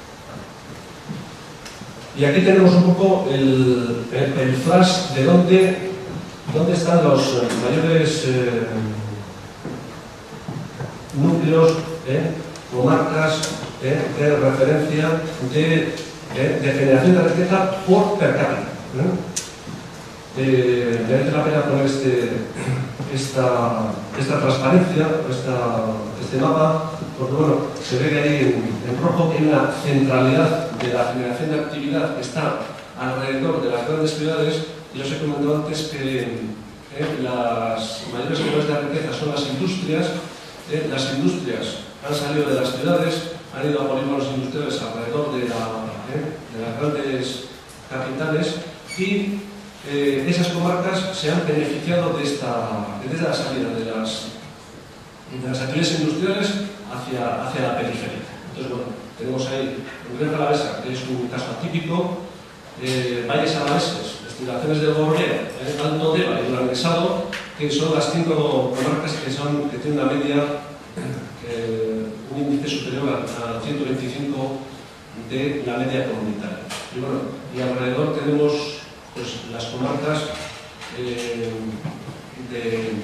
Y aquí tenemos un poco el, el, el flash de dónde, dónde están los mayores eh, núcleos, eh, comarcas eh, de referencia de, eh, de generación de riqueza por per cápita. ¿eh? Eh, merece la pena poner este, esta, esta transparencia, esta, este mapa, porque bueno, se ve que ahí en, en rojo que hay una centralidad de la generación de actividad que está alrededor de las grandes ciudades. Y os he comentado antes que eh, las mayores fuentes de riqueza son las industrias. Eh, las industrias han salido de las ciudades, han ido a polígonos industriales alrededor de, la, eh, de las grandes capitales y Eh, esas comarcas se han beneficiado de esta, de la salida de las, de las actividades industriales hacia, hacia la periferia. Entonces, bueno, tenemos ahí Rioja Alavesa, que es un caso atípico, eh, Valles Alaveses, Estilaciones del Gorbea, eh, Alto Deva y Duranguesado, que son las cinco comarcas que, son, que tienen una media, eh, un índice superior a, a ciento veinticinco de la media comunitaria. Y bueno, y alrededor tenemos pues las comarcas eh, de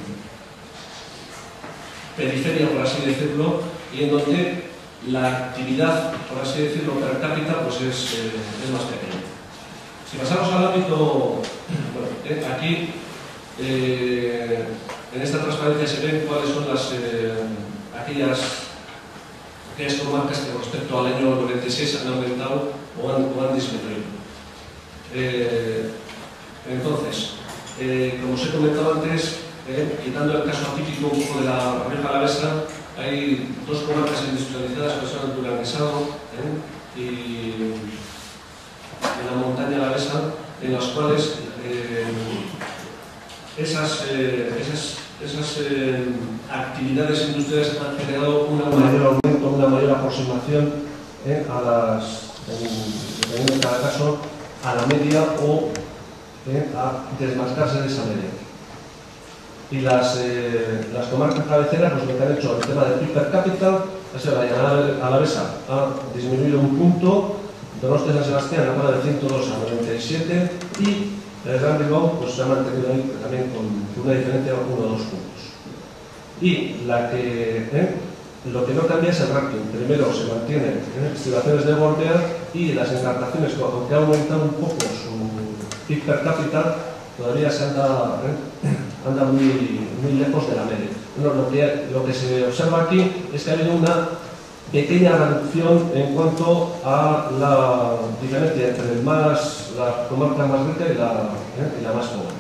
periferia, por así decirlo, y en donde la actividad, por así decirlo, per cápita, pues es, eh, es más pequeña. Si pasamos al ámbito, bueno, eh, aquí eh, en esta transparencia se ven cuáles son las eh, aquellas, aquellas comarcas que respecto al año noventa y seis han aumentado o han, o han disminuido. Eh, entonces, eh, como os he comentado antes, eh, quitando el caso atípico un poco de la Rioja Alavesa, hay dos comarcas industrializadas que son el Duranguesado eh, y en la montaña alavesa, en las cuales eh, esas, eh, esas, esas eh, actividades industriales han generado un mayor aumento, una mayor aproximación eh, a las, en, en cada caso, a la media o eh, a desmarcarse de esa media. Y las, eh, las comarcas cabeceras, pues lo que han hecho el tema del P I B per cápita, ha sido la Llanada Alavesa ha disminuido un punto, Donostia San Sebastián ha pasado de ciento dos a noventa y siete y el Gran Bilbao pues, se ha mantenido ahí también con una diferencia de uno o dos puntos. Y la que, eh, lo que no cambia es el ranking. Primero se mantienen eh, estimaciones de Gorbea y las encartaciones, aunque ha aumentado un poco su P I B per cápita, todavía se anda, eh, anda muy, muy lejos de la media. Bueno, lo, que, lo que se observa aquí es que ha habido una pequeña reducción en cuanto a la diferencia entre el más, la comarca más rica y la, eh, y la más pobre.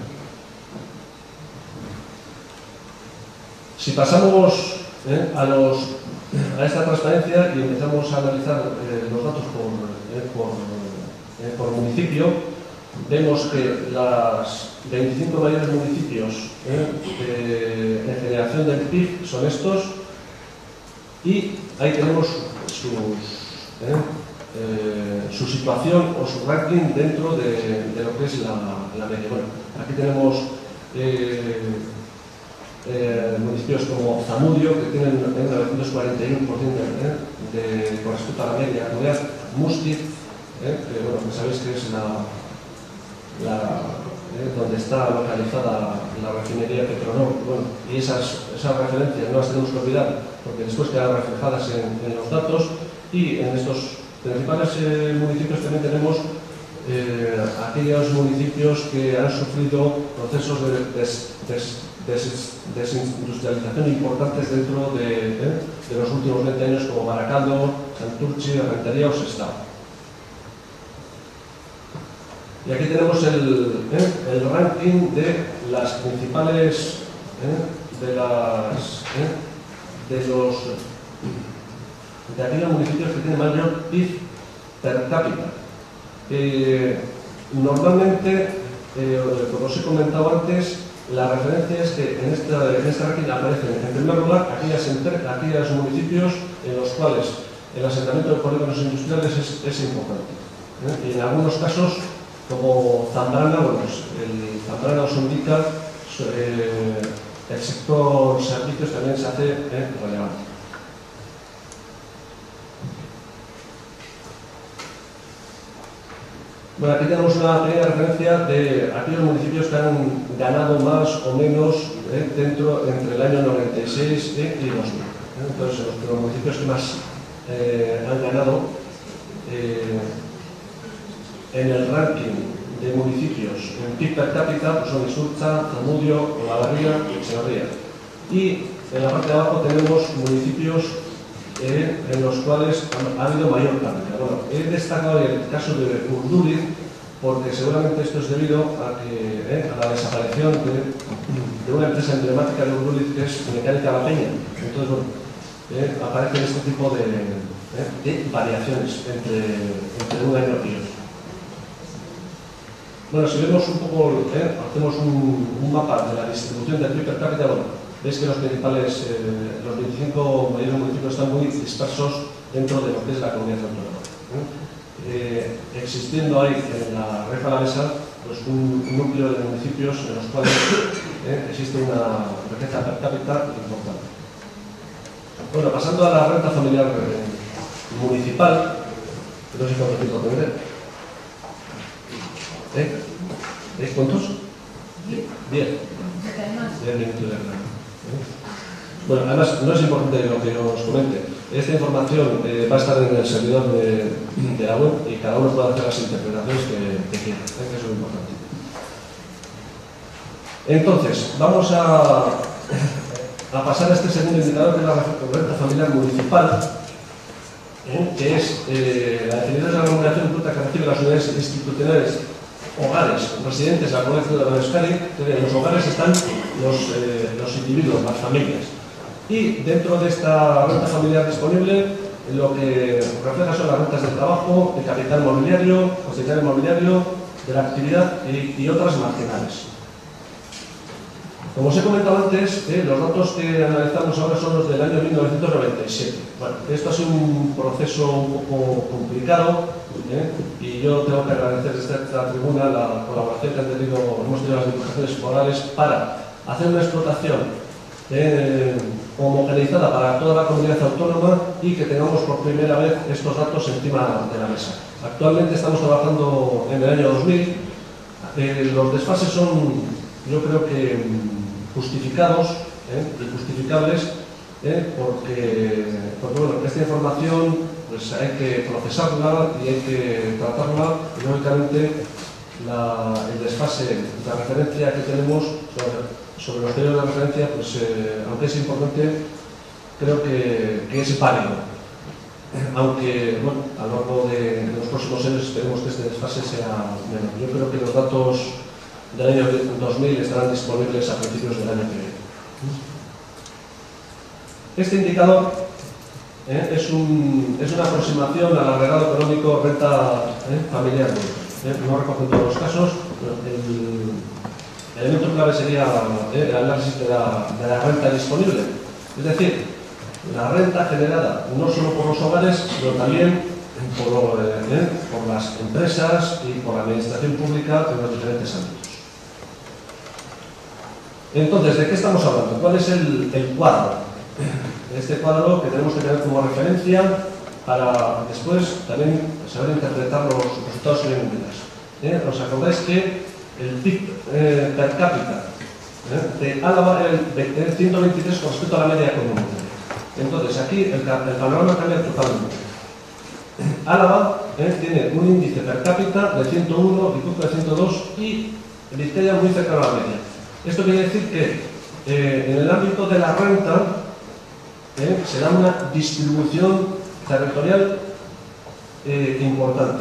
Si pasamos eh, a, los, a esta transparencia y empezamos a analizar eh, los datos por, eh, por, eh, por municipio, vemos que los veinticinco mayores municipios eh, eh, en generación del P I B son estos y ahí tenemos sus, eh, eh, su situación o su ranking dentro de, de lo que es la, la media. Bueno, aquí tenemos eh, eh, municipios como Zamudio, que tienen un novecientos cuarenta y uno por ciento eh, de, con respecto a la media comunidad. Muskiz, eh, que, bueno, que sabéis que es la, la eh, donde está localizada la refinería Petronor, bueno, y esas, esas referencias no las tenemos que olvidar porque después quedan reflejadas en, en los datos. Y en estos principales eh, municipios también tenemos eh, aquellos municipios que han sufrido procesos de des, des, des, desindustrialización importantes dentro de, eh, de los últimos veinte años, como Baracaldo, Santurchi, Rentería o Sestao. Y aquí tenemos el, eh, el ranking de las principales eh, de las eh, de los de aquellos municipios que tienen mayor P I B per cápita. Eh, normalmente, eh, como os he comentado antes, la referencia es que en esta, en esta ranking aparecen en primer lugar aquellas, aquellos municipios en los cuales el asentamiento de polígonos industriales es, es importante. ¿eh? Y en algunos casos, como Zambrana, bueno, pues el Zambrana os indica eh, el sector servicios también se hace eh, relevante. Bueno, aquí tenemos una pequeña referencia de aquellos municipios que han ganado más o menos eh, dentro entre el año noventa y seis eh, y dos mil. ¿eh? Entonces, los, los municipios que más eh, han ganado eh, en el ranking de municipios en P I B per cápita pues son Isurtza, Zamudio, Olavarría y Etxebarria. Y en la parte de abajo tenemos municipios Eh, en los cuales ha, ha habido mayor cápita. Bueno, he destacado el caso de Urduliz porque seguramente esto es debido a, que, eh, a la desaparición de, de una empresa emblemática de Urduliz que es Mecánica La Peña. Entonces, bueno, eh, aparecen este tipo de, eh, de variaciones entre, entre un año y otro. Bueno, si vemos un poco, eh, hacemos un, un mapa de la distribución del P I B per cápita, bueno, veis que los principales, eh, los veinticinco mayores municipios están muy dispersos dentro de lo que es la comunidad autónoma. ¿eh? Eh, existiendo ahí en la Rioja Alavesa pues un, un núcleo de municipios en los cuales eh, existe una riqueza per cápita importante. Bueno, pasando a la renta familiar eh, municipal, no sé cuánto tiempo tendré. ¿Eh? ¿Veis cuántos? Diez. Diez. Diez minutos de verdad. Bueno, además no es importante lo que os comente. Esta información eh, va a estar en el servidor de, de la web y cada uno puede hacer las interpretaciones que, que quiera. ¿eh? Que eso es importante. Entonces, vamos a, a pasar a este segundo indicador que es la renta familiar municipal, ¿eh? que es eh, la definición de la remuneración bruta que reciben las unidades institucionales hogares, residentes de la comunidad autónoma de Euskadi. En los hogares están los, eh, los individuos, las familias. Y dentro de esta renta familiar disponible, lo que refleja son las rentas de trabajo, de capital mobiliario, capital inmobiliario, de la actividad y, y otras marginales. Como os he comentado antes, eh, los datos que analizamos ahora son los del año mil novecientos noventa y siete. Bueno, esto ha sido un proceso un poco complicado eh, y yo tengo que agradecer desde esta tribuna la colaboración que han tenido, hemos tenido las diputaciones forales para hacer una explotación eh, homogeneizada para toda la comunidad autónoma y que tengamos por primera vez estos datos encima de la mesa. Actualmente estamos trabajando en el año dos mil. Eh, los desfases son, yo creo que justificados ¿eh? y justificables ¿eh? porque, porque bueno, esta información pues hay que procesarla y hay que tratarla y lógicamente la, el desfase, la referencia que tenemos sobre, sobre los periodos de referencia, pues eh, aunque es importante, creo que, que es válido. Aunque bueno, a lo largo de, de los próximos años esperemos que este desfase sea menor. Yo creo que los datos del año dos mil estarán disponibles a principios del año que viene. Este indicador eh, es, un, es una aproximación al agregado económico renta eh, familiar. Eh, no recoge en todos los casos. El, el elemento clave sería eh, el análisis de la, de la renta disponible. Es decir, la renta generada no solo por los hogares, sino también por, eh, por las empresas y por la administración pública en los diferentes ámbitos. Entonces, ¿de qué estamos hablando? ¿Cuál es el, el cuadro? Este cuadro que tenemos que tener como referencia para después también saber interpretar los resultados que vienen detrás. ¿Eh? ¿Os acordáis que el P I B eh, per cápita ¿eh? de Álava era el ciento veintitrés con respecto a la media comunitaria? Entonces, aquí el, el panorama cambia totalmente. Álava ¿eh? tiene un índice per cápita de ciento uno, Guipúzcoa de ciento dos y Vizcaya muy cercano a la media. Esto quiere decir que eh, en el ámbito de la renta eh, se da una distribución territorial eh, importante.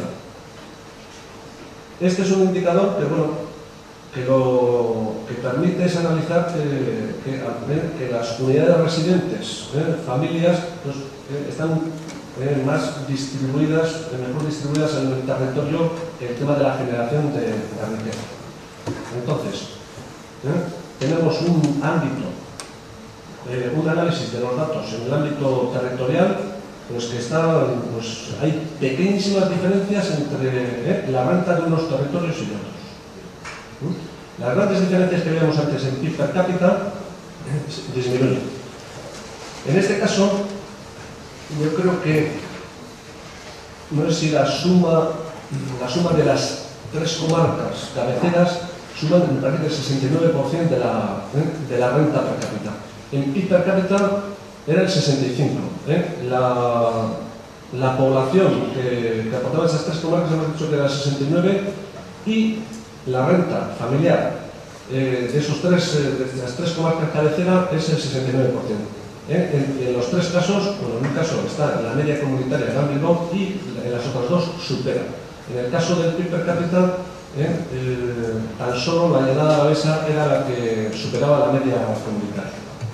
Este es un indicador que, bueno, que lo que permite es analizar que, que, que las unidades residentes, eh, familias, pues, eh, están eh, más distribuidas, mejor distribuidas en el territorio que el tema de la generación de, de la riqueza. Entonces, ¿eh? tenemos un ámbito, eh, un análisis de los datos en el ámbito territorial, pues que está, pues hay pequeñísimas diferencias entre eh, la renta de unos territorios y otros. ¿Mm? Las grandes diferencias que veíamos antes en P I B per cápita eh, disminuyen. En este caso, yo creo que no sé si la suma, la suma de las tres comarcas cabeceras suman, me parece, el sesenta y nueve por ciento de la, ¿eh? de la renta per cápita. En P I B per cápita era el sesenta y cinco por ciento. ¿eh? La, la población que, que aportaba esas tres comarcas hemos dicho que era el sesenta y nueve por ciento y la renta familiar eh, de, esos tres, eh, de las tres comarcas cabecera es el sesenta y nueve por ciento. ¿eh? En, en los tres casos, bueno, en un caso está en la media comunitaria de Gran Bilbao y en las otras dos supera. En el caso del P I B per cápita, Eh, eh, tan solo la llanada alavesa era la que superaba la media comunitaria.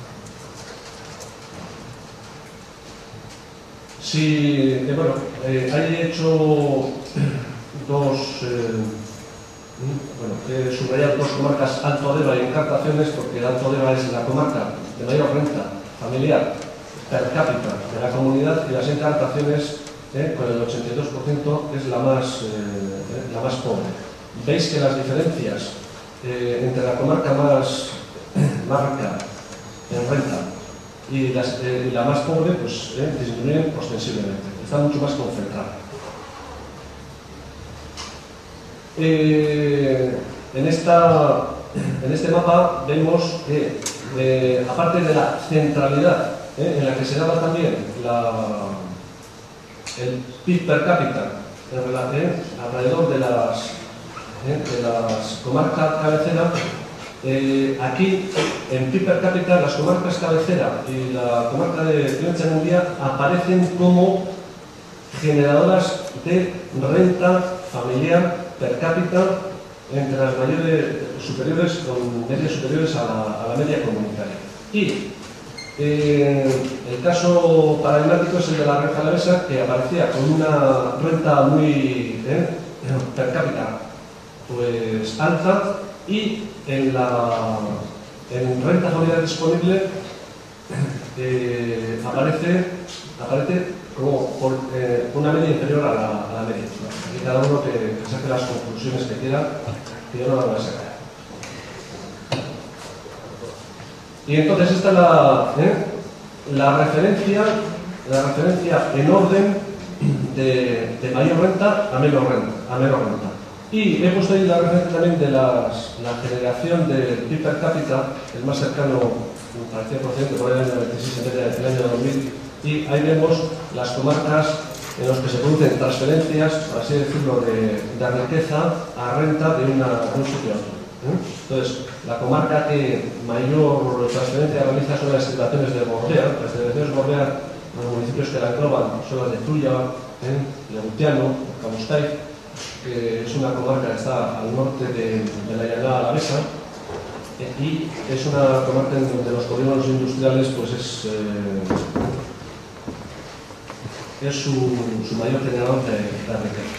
Si, eh, bueno, eh, hay hecho dos, eh, bueno, he subrayado dos comarcas, Alto Deva y Encartaciones, porque Alto Deva es la comarca de mayor renta familiar per cápita de la comunidad y las Encartaciones, eh, con el ochenta y dos por ciento, es la más, eh, la más pobre. Veis que las diferencias eh, entre la comarca más, más rica en renta y, las, eh, y la más pobre pues, eh, disminuyen ostensiblemente, está mucho más concentrada. Eh, en, esta, en este mapa vemos que, eh, aparte de la centralidad eh, en la que se daba también la, el P I B per cápita en relación alrededor de las de las comarcas cabecera, eh, aquí en P I B per cápita las comarcas cabecera y la comarca de Piemonte Mundial aparecen como generadoras de renta familiar per cápita entre las mayores superiores con medias superiores a la, a la media comunitaria. Y eh, el caso paradigmático es el de la renta alavesa, que aparecía con una renta muy eh, per cápita pues alta y en la en renta familiar disponible eh, aparece aparece como por, eh, una media inferior a la, a la media. Y cada uno que, que saque las conclusiones que quiera, que yo no las voy a sacar. Y entonces esta es la, ¿eh? la referencia la referencia en orden de, de mayor renta a menor renta, a menor renta. Y he puesto ahí la referencia también de las, la generación del P I B per cápita, el más cercano al cien por ciento, por el año noventa y seis en vez del año dos mil, y ahí vemos las comarcas en las que se producen transferencias, por así decirlo, de, de riqueza a renta de, una, de un sitio a otro. ¿eh? Entonces, la comarca que mayor transferencia realiza son las estribaciones de Gorbea. Las estribaciones de Gorbea, los municipios que la engloban son las de Zulla, ¿eh? Legutiano, Camustay, que es una comarca que está al norte de, de la llanada alavesa, eh, y es una comarca en donde los polígonos industriales pues es, eh, es su, su mayor generador de, de riqueza.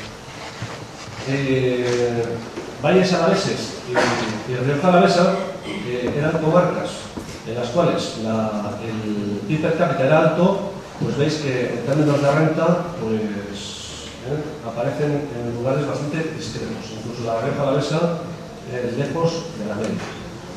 Eh, Valles alaveses y, y Rioja alavesa eh, eran comarcas en las cuales la, el P I B per cápita era alto, pues veis que en términos de renta pues ¿eh? aparecen en lugares bastante discretos, incluso la Rioja Alavesa eh, lejos de la media.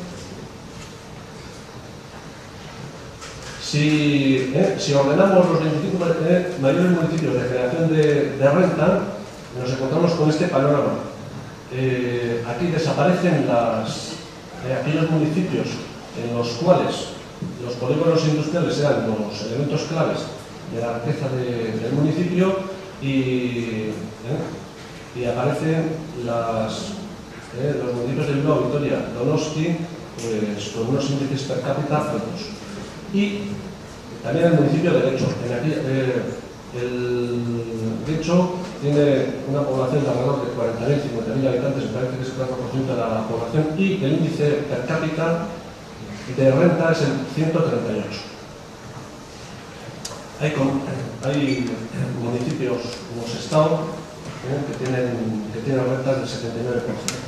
Si, eh, si ordenamos los veinticinco eh, mayores municipios de generación de, de renta, nos encontramos con este panorama. Eh, aquí desaparecen las, eh, aquellos municipios en los cuales los polígonos industriales eran los elementos claves de la riqueza de, del municipio y, eh, y aparecen las, eh, los municipios de Bilbao, Vitoria, Donosti, pues, con unos índices per cápita altos. Y también el municipio de Guecho. En aquí, eh, el Guecho tiene una población de alrededor de cuarenta mil, cincuenta mil habitantes, me parece que es el cuatro por ciento de la población, y el índice per cápita de renta es el ciento treinta y ocho. Hay, con, hay municipios como Sestao eh, que, tienen, que tienen rentas del setenta y nueve por ciento.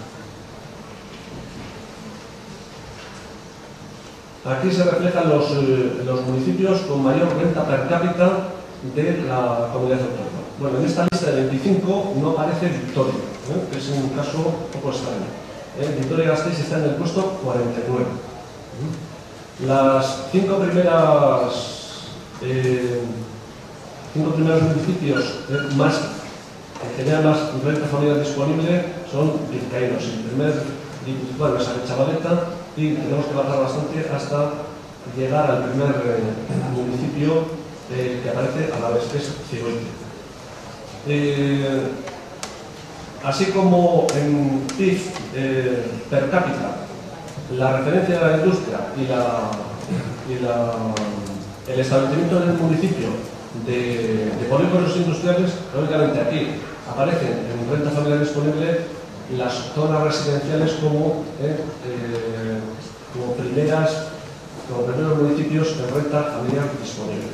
Aquí se reflejan los, eh, los municipios con mayor renta per cápita de la comunidad autónoma. Bueno, en esta lista de veinticinco no aparece Vitoria, ¿eh? que es un caso un poco extraño. ¿eh? Vitoria-Gasteiz está en el puesto cuarenta y nueve. ¿eh? Las cinco primeras eh, cinco primeros municipios eh, más que generan más renta familiar disponible son vizcaínos. El primer bueno, es Aretxabaleta, y tenemos que bajar bastante hasta llegar al primer eh, municipio eh, que aparece a la vez, que es Cigoite. Eh, así como en P I B eh, per cápita, la referencia de la industria y, la, y la, el establecimiento del municipio de, de polígonos industriales, lógicamente aquí aparecen en renta familiar disponible las zonas residenciales como, eh, eh, como, primeras, como primeros municipios en renta familiar disponible.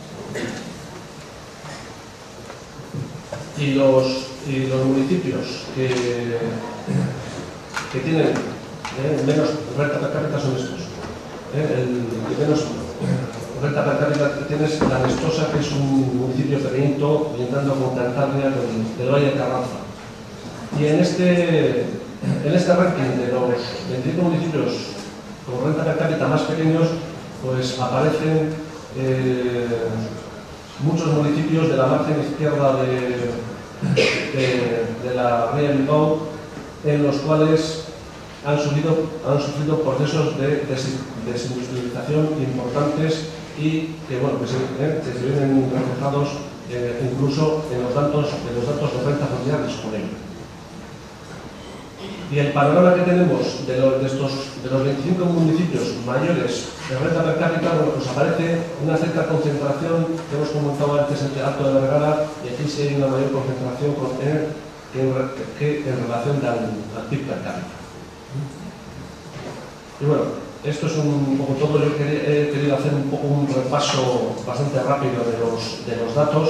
Y los, y los municipios que, que tienen eh, menos renta per cápita son estos. Eh, el que menos renta per cápita que tiene es La Nestosa, que es un municipio pequeñito lindando con Cantabria del, del Valle de Carranza. Y en este, en este ranking de los veinticinco municipios con renta per cápita más pequeños, pues aparecen eh, muchos municipios de la margen izquierda de, de, de la ría de Bilbao, en los cuales han sufrido, han sufrido procesos de desindustrialización importantes y que, bueno, que se, eh, que se vienen reflejados eh, incluso en los datos, en los datos de renta familiar disponible. Y el panorama que tenemos de los, de estos, de los veinticinco municipios mayores de renta per cápita, bueno, pues aparece una cierta concentración que hemos comentado antes en el Alto de la Vergara, y aquí sí hay una mayor concentración con, eh, que, en, que en relación al, al P I B per cápita. Y bueno, esto es un poco todo. Yo he querido hacer un poco un repaso bastante rápido de los, de los datos.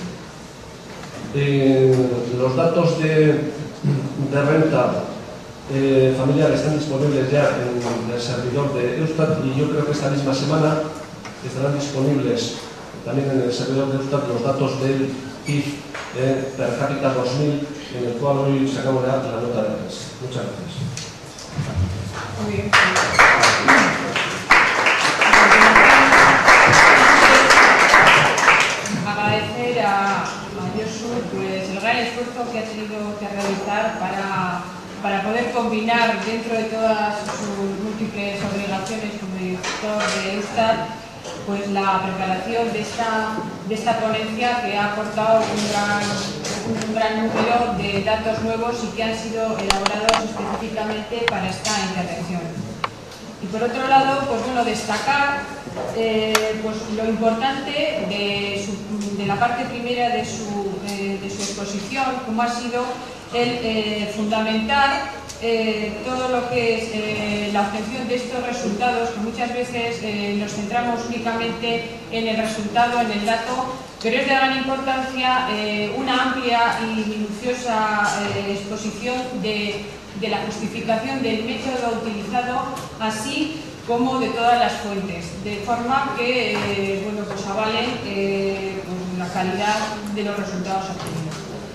Eh, los datos de, de renta Eh, familiar están disponibles ya en el servidor de Eustat, y yo creo que esta misma semana estarán disponibles también en el servidor de Eustat los datos del P I B eh, per cápita dos mil, en el cual hoy sacamos ya la nota de tres. Muchas gracias. Muy bien. Agradecer a, a Josu pues, el gran esfuerzo que ha tenido que realizar para para poder combinar dentro de todas sus múltiples obligaciones como director de Eustat, pues la preparación de esta, de esta ponencia, que ha aportado un gran, un gran número de datos nuevos y que han sido elaborados específicamente para esta intervención. Y por otro lado, pues bueno, destacar eh, pues lo importante de, su, de la parte primera de su, eh, de su exposición, como ha sido el eh, fundamentar eh, todo lo que es eh, la obtención de estos resultados, que muchas veces eh, nos centramos únicamente en el resultado, en el dato, pero es de gran importancia eh, una amplia y minuciosa eh, exposición de, de la justificación del método utilizado, así como de todas las fuentes, de forma que eh, bueno, pues avalen eh, pues la calidad de los resultados obtenidos.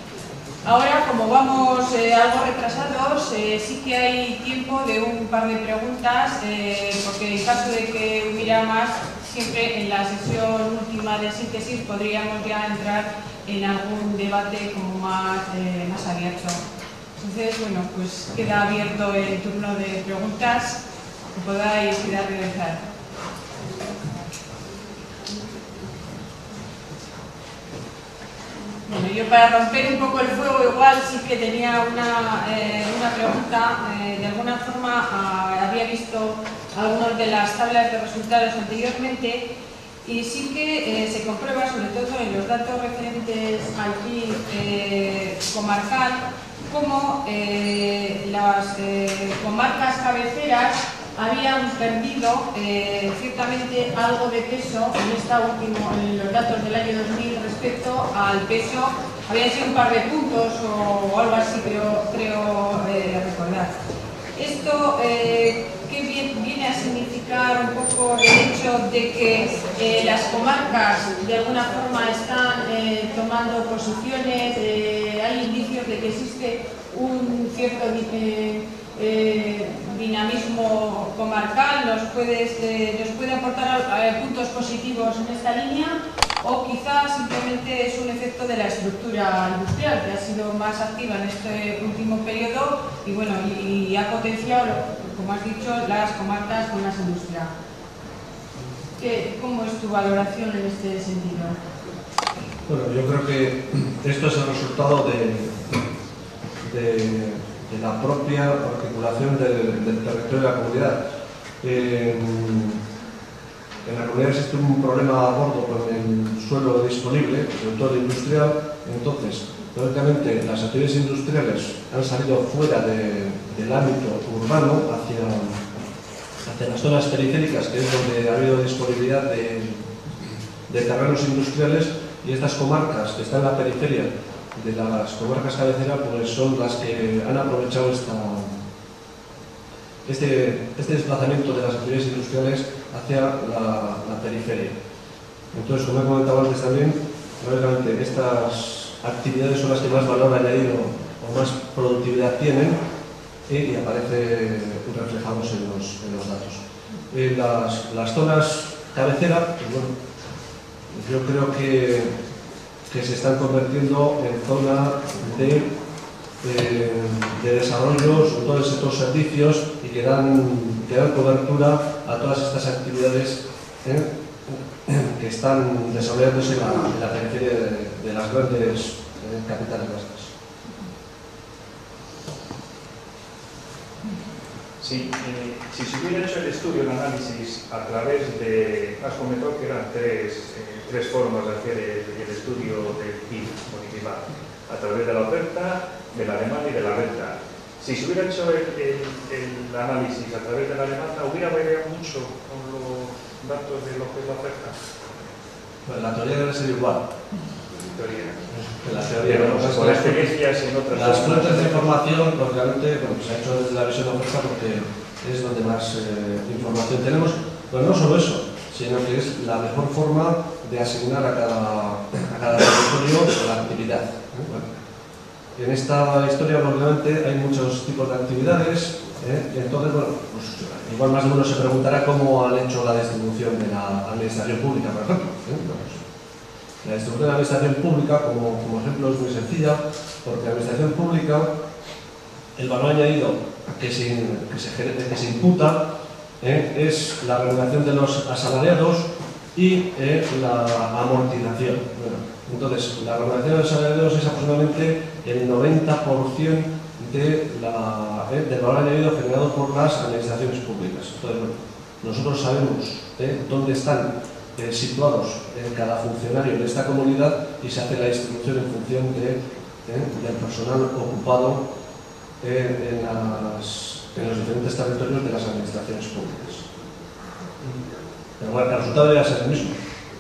Ahora, como vamos eh, algo retrasados, eh, sí que hay tiempo de un par de preguntas, eh, porque en caso de que hubiera más, siempre en la sesión última de síntesis podríamos ya entrar en algún debate como más, eh, más abierto. Entonces, bueno, pues queda abierto el turno de preguntas que podáis ir a realizar. Bueno, yo para romper un poco el fuego igual sí que tenía una, eh, una pregunta. Eh, de alguna forma ah, había visto algunas de las tablas de resultados anteriormente y sí que eh, se comprueba, sobre todo en los datos referentes al P I B eh, comarcal, como eh, las eh, comarcas cabeceras habían perdido eh, ciertamente algo de peso en, esta último, en los datos del año dos mil respecto al peso. Habían sido un par de puntos o algo así, creo, creo eh, recordar. Esto eh, ¿qué viene a significar un poco el hecho de que eh, las comarcas de alguna forma están eh, tomando posiciones? Eh, hay indicios de que existe un cierto eh, eh, dinamismo comarcal. ¿Nos, puedes, eh, ¿Nos puede aportar eh, puntos positivos en esta línea? O quizás simplemente es un efecto de la estructura industrial que ha sido más activa en este último periodo y, bueno, y, y ha potenciado, como has dicho, las comarcas con más industria. ¿Qué, ¿Cómo es tu valoración en este sentido? Bueno, yo creo que esto es el resultado de, de, de la propia articulación del, del territorio de la comunidad. Eh, En la comunidad existe un problema gordo con el suelo disponible, sobre todo el industrial. Entonces, lógicamente, las actividades industriales han salido fuera de, del ámbito urbano hacia, hacia las zonas periféricas, que es donde ha habido disponibilidad de, de terrenos industriales, y estas comarcas que están en la periferia de las comarcas cabecera, pues son las que han aprovechado esta Este, este desplazamiento de las actividades industriales hacia la, la periferia. Entonces, como he comentado antes también, lógicamente estas actividades son las que más valor añadido o más productividad tienen y, y aparece reflejados en los, en los datos. Eh, las, las zonas cabecera, pues bueno, yo creo que, que se están convirtiendo en zona de Eh, de desarrollo, sobre todo del sector servicios, y que dan, que dan cobertura a todas estas actividades eh, que están desarrollándose en la, en la periferia de, de las grandes eh, capitales vascas. Sí, eh, si se hubiera hecho el estudio, el análisis a través de, has comentado que eran tres, eh, tres formas de hacer el, el estudio del P I B municipal, a través de la oferta, de la demanda y de la renta. Si se hubiera hecho el, el, el análisis a través de la demanda, ¿hubiera variado mucho con los datos de lo que es la oferta? Pues la teoría debe ser igual. Teoría. La teoría, bueno, pues, por experiencias en otras las zonas. fuentes de información, lógicamente, bueno, se ha hecho desde la visión de oferta porque es donde más eh, información tenemos, pero no solo eso, sino que es la mejor forma de asignar a cada, a cada territorio la actividad. ¿eh? Bueno, en esta historia, lógicamente, hay muchos tipos de actividades, ¿eh? Y entonces, bueno, pues, igual más de uno se preguntará cómo han hecho la distribución de la administración pública, por ejemplo. ¿eh? Bueno, pues, la distribución de la administración pública, como, como ejemplo, es muy sencilla, porque la administración pública, el valor añadido que se, que se, que se imputa ¿eh? es la remuneración de los asalariados y eh, la amortización. Bueno, entonces, la remuneración de los asalariados es aproximadamente el noventa por ciento de la, eh, del valor añadido generado por las administraciones públicas. Entonces, bueno, nosotros sabemos eh, dónde están eh, situados eh, cada funcionario de esta comunidad y se hace la distribución en función de, eh, del personal ocupado eh, en, las, en los diferentes territorios de las administraciones públicas. Pero bueno, el resultado debe ser el mismo.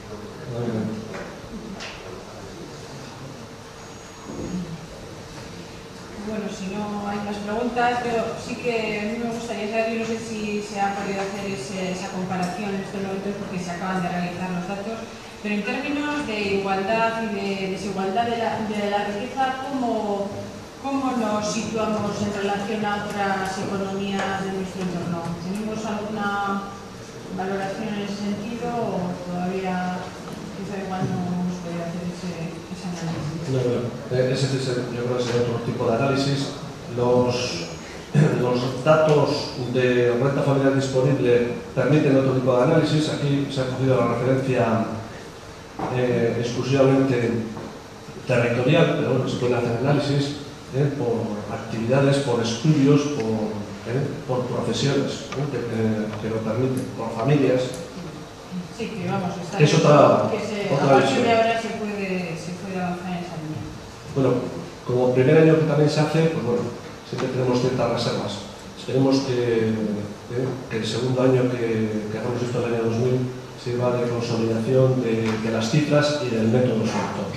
Bueno, si no hay más preguntas, pero sí que a mí me gustaría saber, yo no sé si se ha podido hacer ese, esa comparación en estos momentos porque se acaban de realizar los datos, pero en términos de igualdad y de desigualdad de la, de la riqueza, ¿cómo, ¿cómo nos situamos en relación a otras economías de nuestro entorno? ¿Tenemos alguna valoración en ese sentido o todavía quizá igual no nos podría hacer ese, ese análisis? No, no, ese es, yo creo que es otro tipo de análisis. Los, los datos de renta familiar disponible permiten otro tipo de análisis. Aquí se ha cogido la referencia eh, exclusivamente territorial, pero bueno, se pueden hacer análisis eh, por actividades, por estudios, por, eh, por profesiones ¿no? que, eh, que lo permiten, por familias. Sí, que vamos, está es otra, que se, otra a partir visión. de ahora se puede, se puede avanzar en esa línea. Bueno, como primer año que también se hace, pues bueno, siempre tenemos ciertas reservas. Esperemos que, eh, que el segundo año que, que hagamos esto, el año dos mil, sirva de consolidación de, de las cifras y del método sobre todo.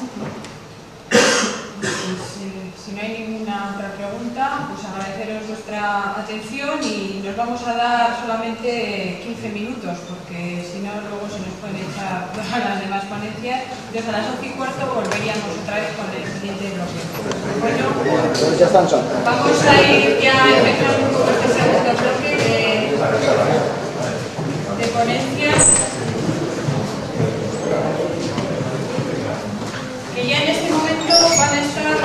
Pues, eh, si no hay ninguna otra pregunta, pues agradeceros vuestra atención y nos vamos a dar solamente quince minutos, porque si no luego se nos pueden echar a las demás ponencias. Entonces a las once y cuarto volveríamos otra vez con el siguiente bloque. Bueno, ya están son. vamos a ir ya empezando con este segundo bloque de, de ponencias, que ya en este momento van a estar